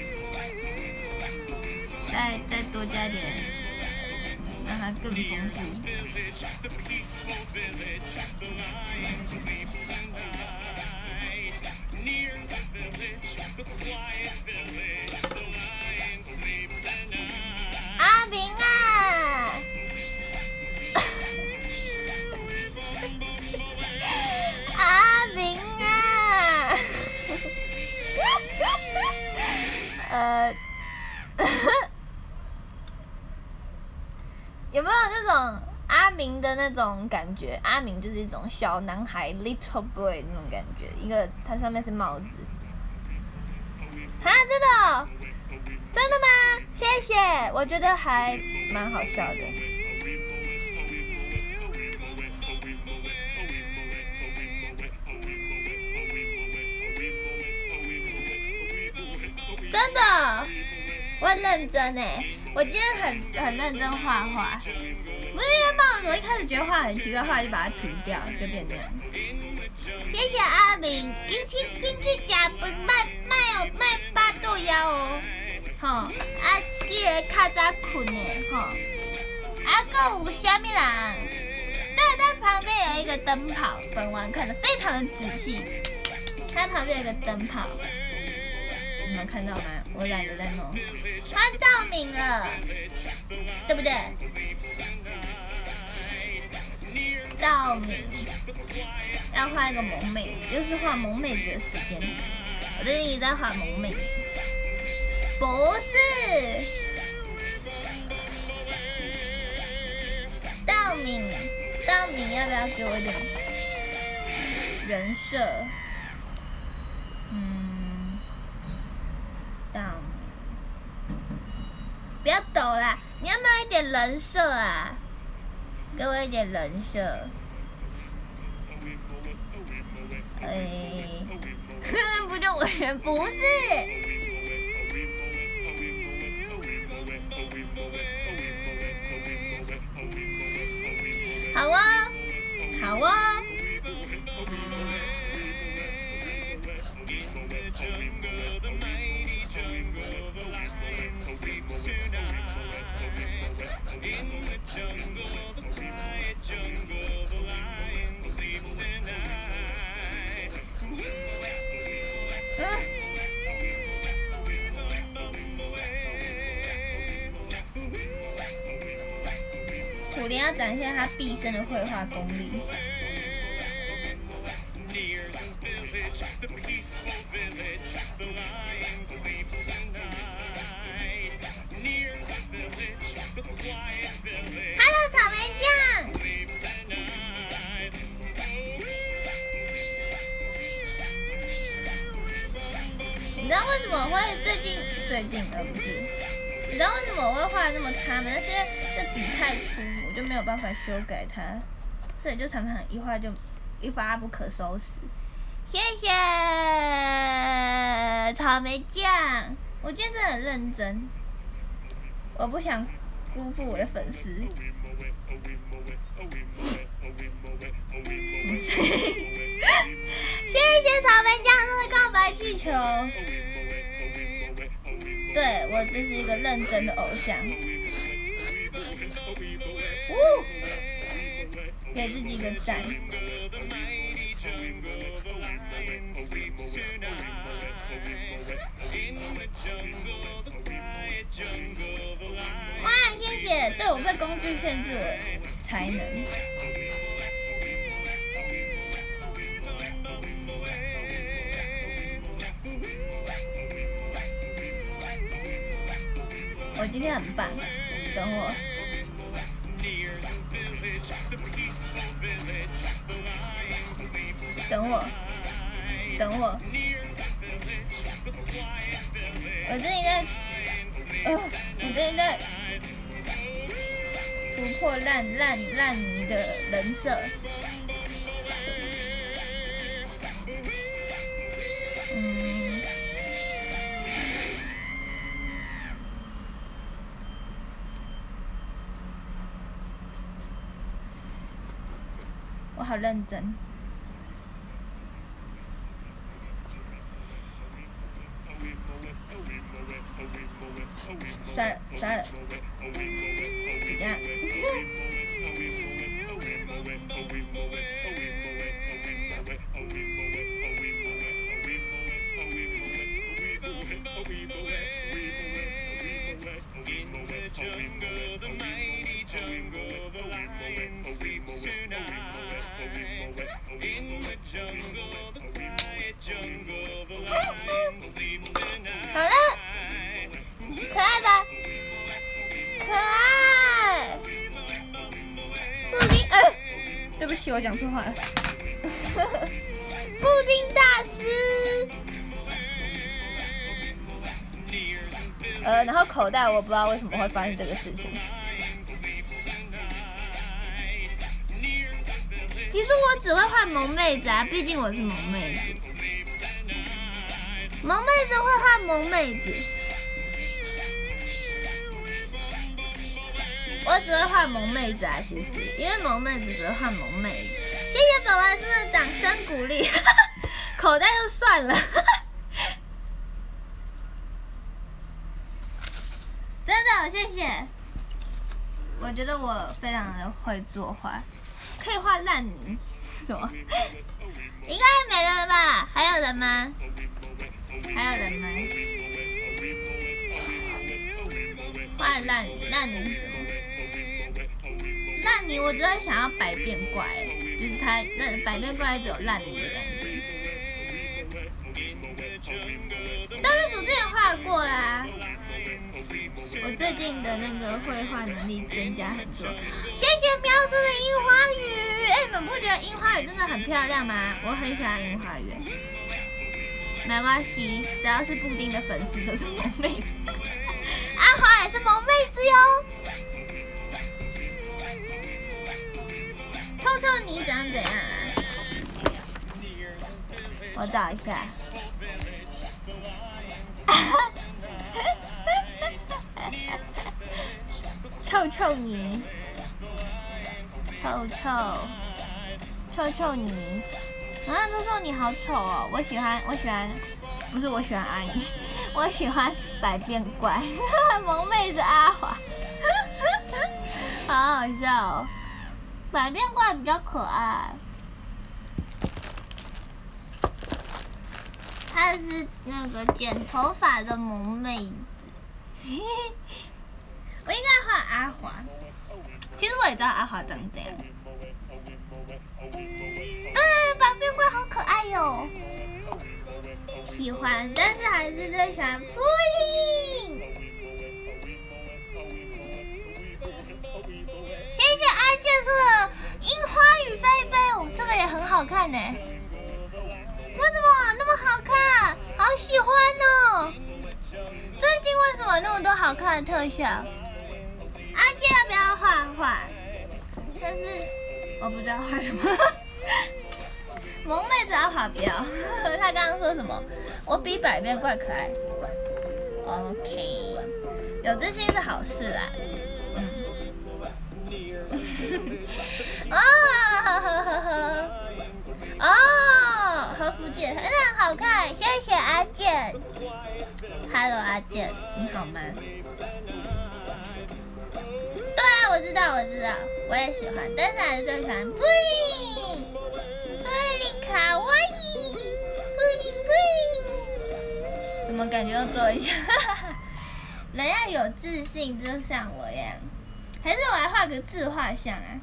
再再多加点，让它更丰富。阿明啊！阿明啊！呃，有没有那种阿明的那种感觉？阿明就是一种小男孩 ，little boy 那种感觉。一个，它上面是帽子。啊，真的、哦？真的吗？谢谢，我觉得还蛮好笑的。真的，我很认真哎，我今天很很认真画画，不是因为帽子，我一开始觉得画很奇怪，后来就把它涂掉，就变这样。谢谢阿明，进去进去吃饭，卖卖哦卖八豆腰哦，吼，啊记得较早困的吼，啊还有虾米人？对，它旁边有一个灯泡，本王看得非常的仔细，它旁边有一个灯泡。你们看到吗？我懒得再弄，它到名了，对不对？到名，要画一个萌妹子，又是画萌妹子的时间。我最近一直在画萌妹子，不是。道明，道明，要不要给我一点人设？嗯。道明， 走啦！你要不要一点人设啊？给我一点人设。哎，不就委员不是？好啊，好啊。虎林要展现他毕生的绘画功力。Hello， 草莓酱。你知道为什么我会最近最近而不是？你知道为什么我会画的那么差吗？那是因为这笔太粗，我就没有办法修改它，所以就常常一画就一发不可收拾。谢谢草莓酱，我今天真的很认真，我不想辜负我的粉丝。什么声音？谢谢草莓酱送的告白气球。对，我就是一个认真的偶像。呜，给自己一个赞。哇，谢谢！对，我被工具限制我才能。我今天很棒，等我。等我，等我。我最近在，呃，我最近在突破烂烂烂泥的人设。嗯。我好认真。算了算了，这样。好了，可爱吧？可爱。布丁，哎、呃，对不起，我讲错话了。布丁大师。呃，然后口袋我不知道为什么会发生这个事情。其实我只会画萌妹子啊，毕竟我是萌妹子。萌妹子会画萌妹子，我只会画萌妹子啊，其实因为萌妹子只会画萌妹子。谢谢本丸子的掌声鼓励，口袋就算了，真的谢谢。我觉得我非常的会作画，可以画烂泥，什么？应该没了吧？还有人吗？还有人吗？画烂泥，烂泥是什么？烂泥我只会想要百变怪，就是它那百变怪只有烂泥的感觉。但是主之前画过啦，我最近的那个绘画能力增加很多。谢谢喵叔的樱花雨，哎、欸，你们不觉得樱花雨真的很漂亮吗？我很喜欢樱花雨。没关系，只要是布丁的粉丝都是萌妹子。阿华也是萌妹子哟。 臭你长怎样啊？我找一下。臭臭你，臭臭，臭臭你，啊，臭臭你好丑哦！我喜欢，我喜欢，不是我喜欢阿妮，我喜欢百变怪，萌妹子阿华，好好笑哦！百变怪比较可爱，她是那个剪头发的萌妹子。我应该画阿华，其实我也知道阿华长怎样。对，百变怪好可爱哟，喜欢，但是还是最喜欢布丁。谢谢阿健说的《樱花与菲菲》哦，这个也很好看呢。为什么那么好看？好喜欢哦！最近为什么那么多好看的特效？阿健要不要画画？但是我不知道画什么。萌妹子阿华不要，他刚刚说什么？我比百变怪可爱。OK， 有自信是好事啦。嗯。啊呵呵呵呵。哦，和服姐真的很好看，谢谢阿健。Hello， 阿健，你好吗？对啊，我知道，我知道，我也喜欢，但是还是最喜欢布丁，布丁卡哇伊，布丁布丁。怎么感觉又做了一下？人要有自信，就像我一样。还是我来画个自画像啊？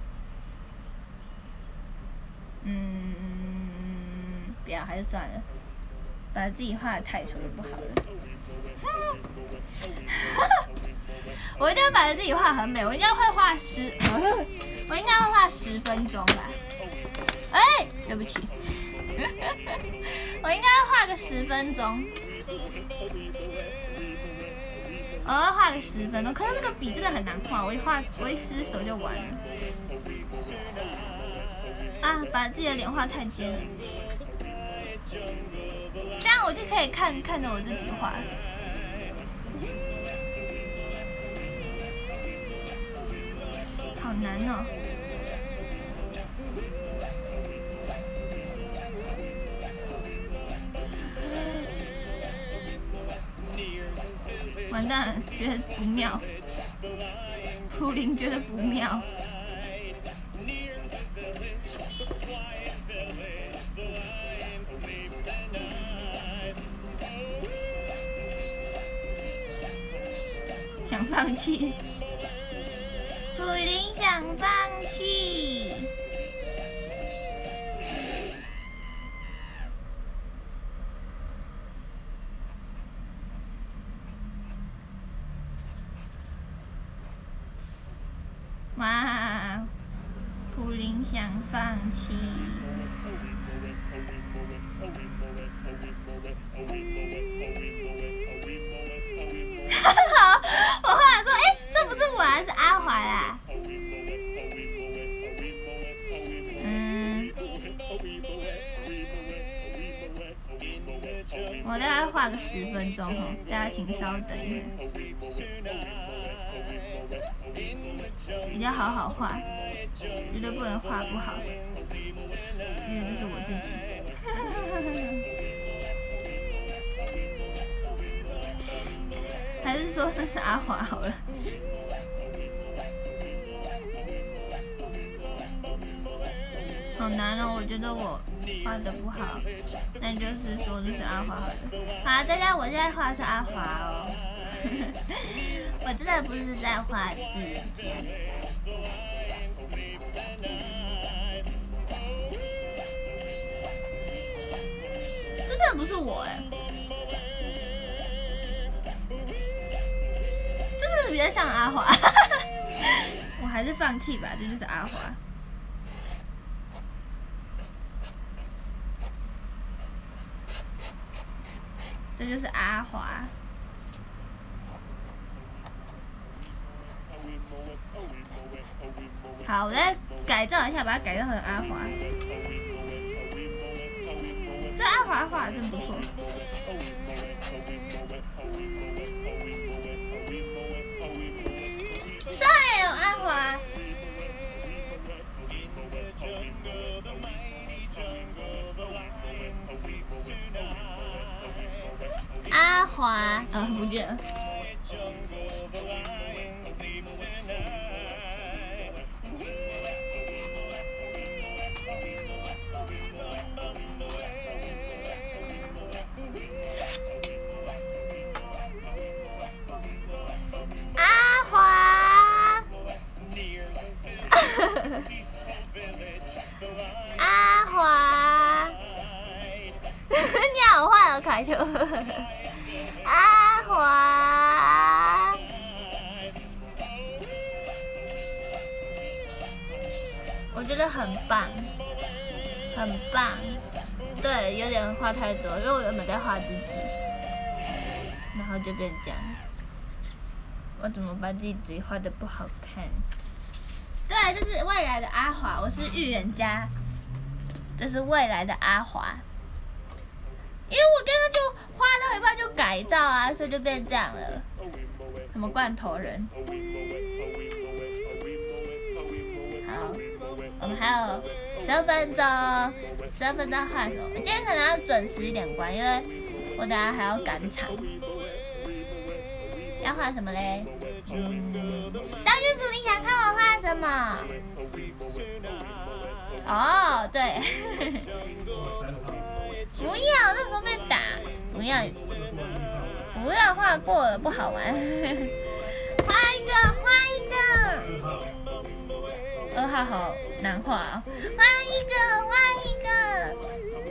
嗯，不要，还是算了，把自己画的太丑就不好了。我一定要把自己画很美，我应该会画十，我应该会画十分钟吧。哎、欸，对不起，我应该画个十分钟。我要画个十分钟，可是这个笔真的很难画，我一画我一失手就完了。啊，把自己的脸画太尖了，这样我就可以看看着我自己画。好难哦！完蛋了，觉得不妙。普林觉得不妙。想放弃，普林想放弃。哇，普林想放弃。好，我后来说，哎、欸，这不是我啊，是阿华啦。嗯，我大概画个十分钟哈，大家请稍等一下。比较好好画，绝对不能画不好，因为这是我自己。还是说这是阿华好了。好难哦，我觉得我画的不好，那就是说这是阿华好了。好，大家，我现在画的是阿华哦。我真的不是在画自己。这真的不是我哎，这是比较像阿华。我还是放弃吧，这就是阿华。这就是阿华。好，我再改造一下，把它改造成阿华。这阿华画的真不错。帅哦，阿华。阿华，呃，不见了。阿华，阿华，你好坏哦，凯特。阿华，我觉得很棒，很棒。对，有点画太多，因为我原本在画自己，然后就变这样。我怎么把自己自己画的不好看？对，这是未来的阿华，我是预言家。这是未来的阿华。因为我刚刚就画到一半就改造啊，所以就变这样了。什么罐头人？好，我们还有十二分钟，十二分钟画什么？今天可能要准时一点关，因为我等下还要赶场。要画什么嘞？嗯，当剧组你想看我画什么？哦，对。不要，那时候被打。不要，不要画过了，不好玩。画一个，画一个。二号好难画哦。画一个，画一个。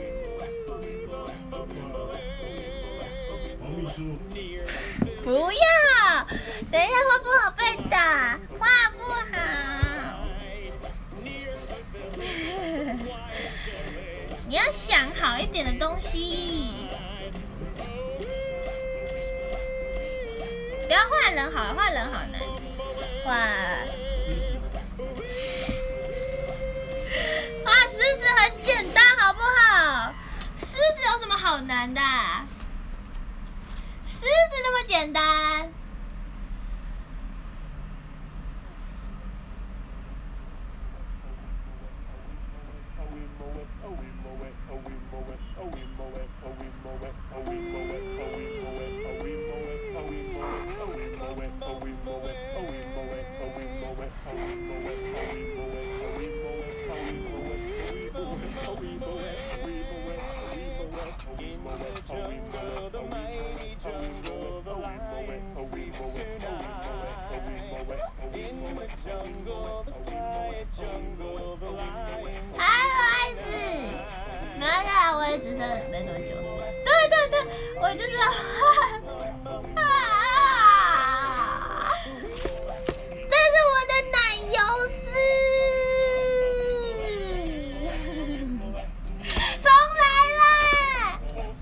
不要，等一下画不好被打，画不好。你要想好一点的东西，不要画人好，画人好难。画，画狮子很简单，好不好？狮子有什么好难的？狮子那么简单。只剩没多久，对对对，我就是要啊！这是我的奶油丝，重来啦！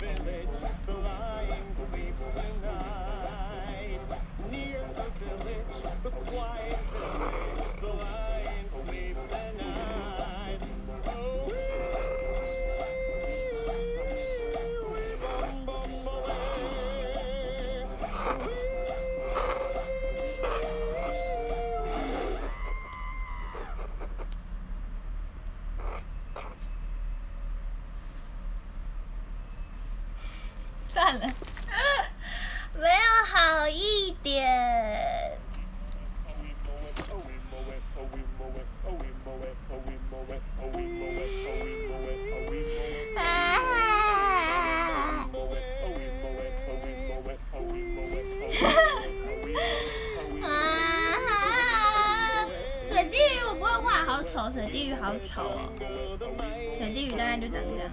算了，没有好一点。啊！啊！水地鱼我不会画，好丑，水地鱼好丑哦。水地鱼大概就长这样。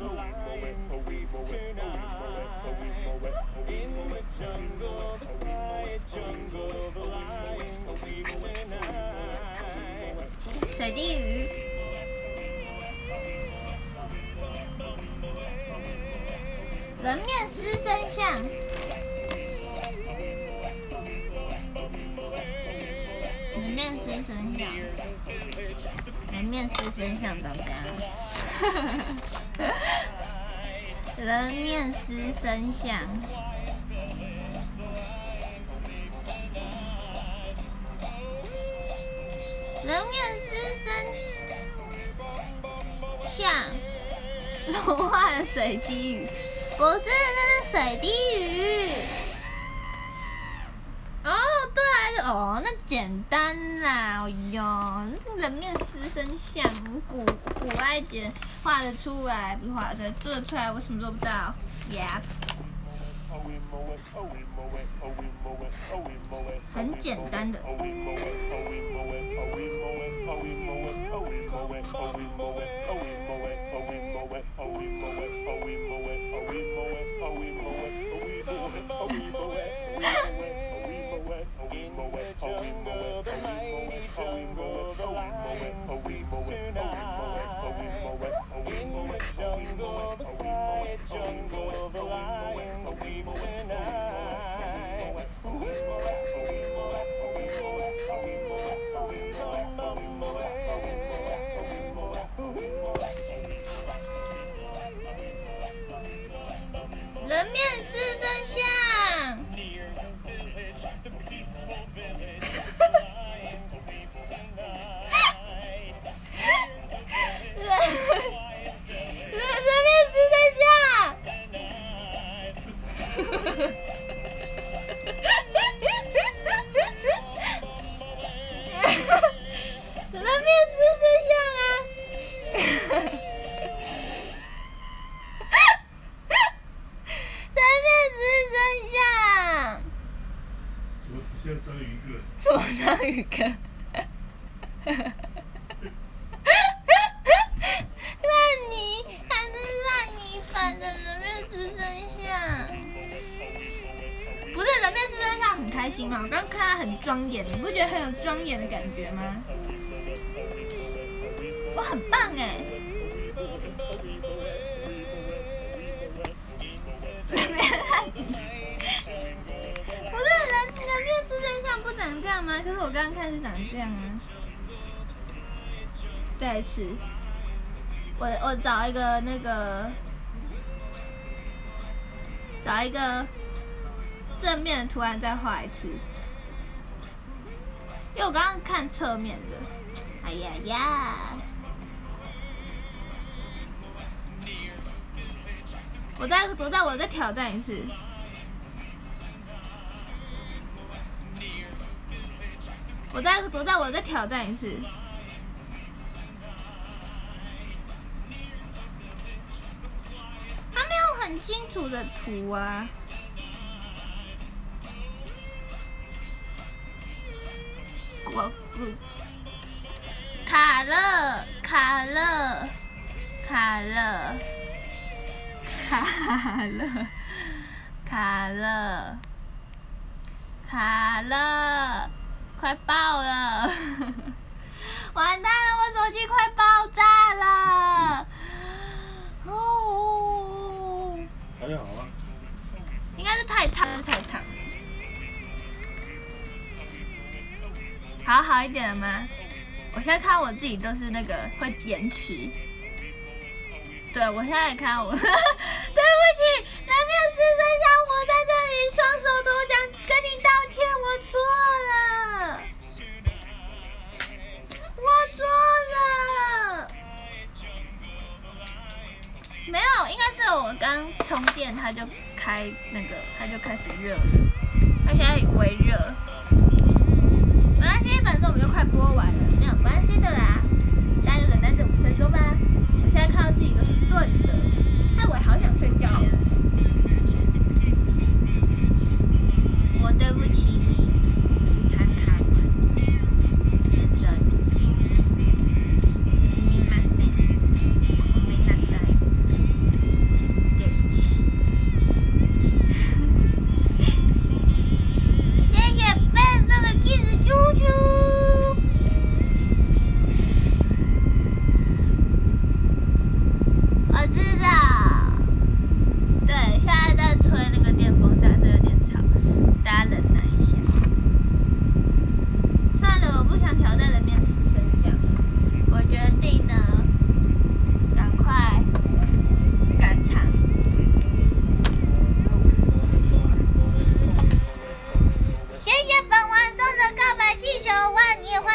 水地鱼，人面狮身像，人面狮身像。 人面狮身像长这样。人面狮身像。人面狮身像融化的水滴鱼，不是，那是水滴鱼。哦，对啊，哦，那简单啦，哎呦，人面狮身像，古古埃及人画得出来，不是画得做得出来，我什么做不到呀？ 很简单的。人面狮身像。人人面狮身像。人面狮身像啊。 像章鱼哥， 什么章鱼哥？烂泥还是烂泥版的人面狮身像？不是人面狮身像很开心吗？我刚刚看他很庄严，你不觉得很有庄严的感觉吗？哇，很棒哎！人面烂泥。 不是人人面狮身像不长这样吗？可是我刚刚看是长这样啊。再一次，我我找一个那个，找一个正面的图案再画一次，因为我刚刚看侧面的。哎呀呀！我再我再我再挑战一次。 我再我再我再挑战一次。他没有很清楚的图啊。我我卡了卡了卡了卡了卡了卡了。 快爆了！完蛋了，我手机快爆炸了！哦， 还好啊。 应该是太烫，太烫。好好一点了吗？我现在看我自己都是那个会延迟。对，我现在也看我，对不起，人面狮身像，我在这里双手投降，跟你道歉，我错了，我错了，没有，应该是我刚充电，它就开那个，它就开始热了，它现在微热，没关系，反正我们就快播完了，没有关系的啦，大家就等待这五分钟吧。 我现在看到自己都是钝的，但我好想睡觉。我对不起你，图坦卡门先生。すみません。ごめんなさい。对不起。谢谢笨重的 kiss 猪猪。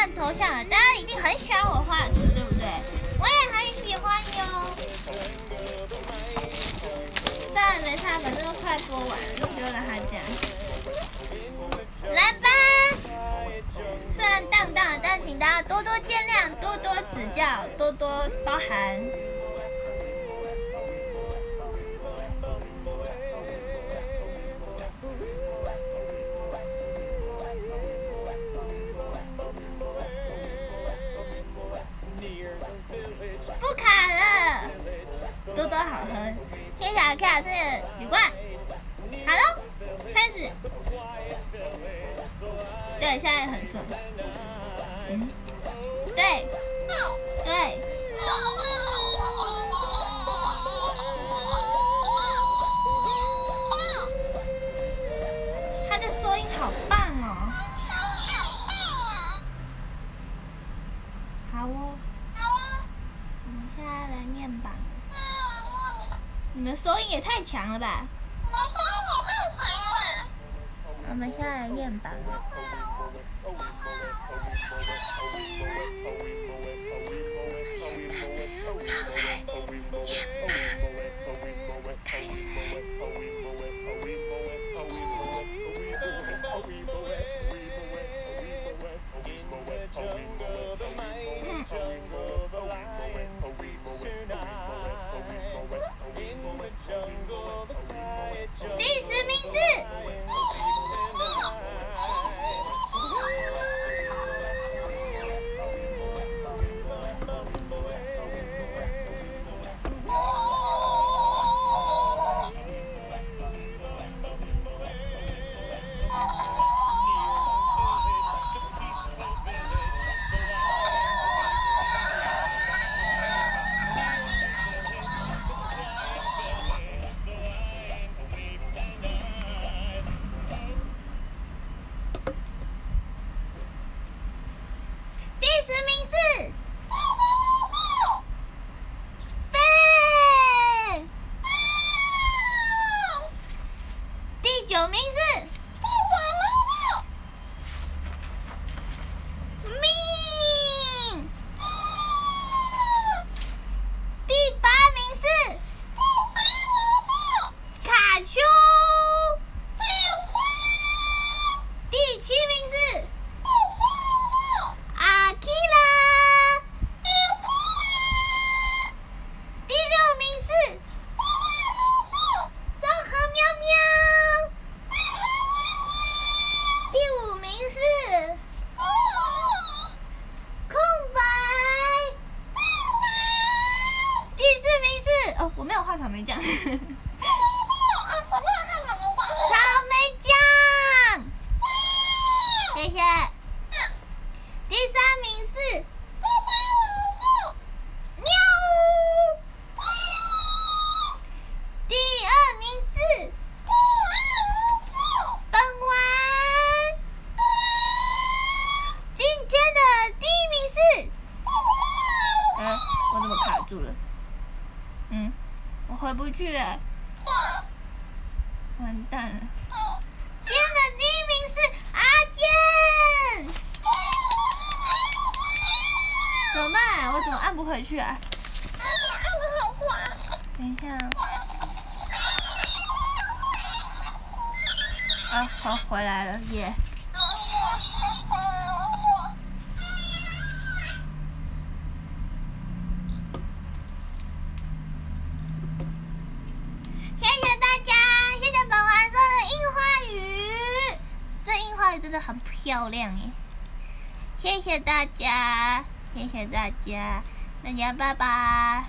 换头像了，大家一定很喜欢我画的图，对不对？我也很喜欢哟。算了，没差，反正都快播完了，就不用让他这样。来吧，虽然荡荡的，但请大家多多见谅，多多指教，多多包涵。不卡了，多多好喝。天小看这个旅馆，好喽，开始。对，现在很顺。嗯，对，对。他的收音好棒哦。好哦。我们现在来念榜了。你们收音也太强了吧！我们现在来念榜了。现在要来念榜，开始。第十名是回不去哎，完蛋了！今天的第一名是阿健，怎么办？我怎么按不回去啊？等一下，啊，好，回来了耶！ 真的很漂亮耶！谢谢大家，谢谢大家，大家拜拜。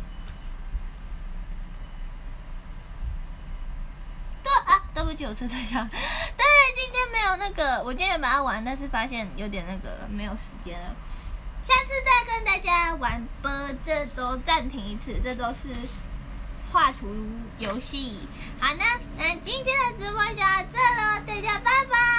对啊，对不起，我吃特效。对，今天没有那个，我今天把它玩，但是发现有点那个没有时间了。下次再跟大家玩吧，这周暂停一次，这周是画图游戏。好呢，那今天的直播就到这了，大家拜拜。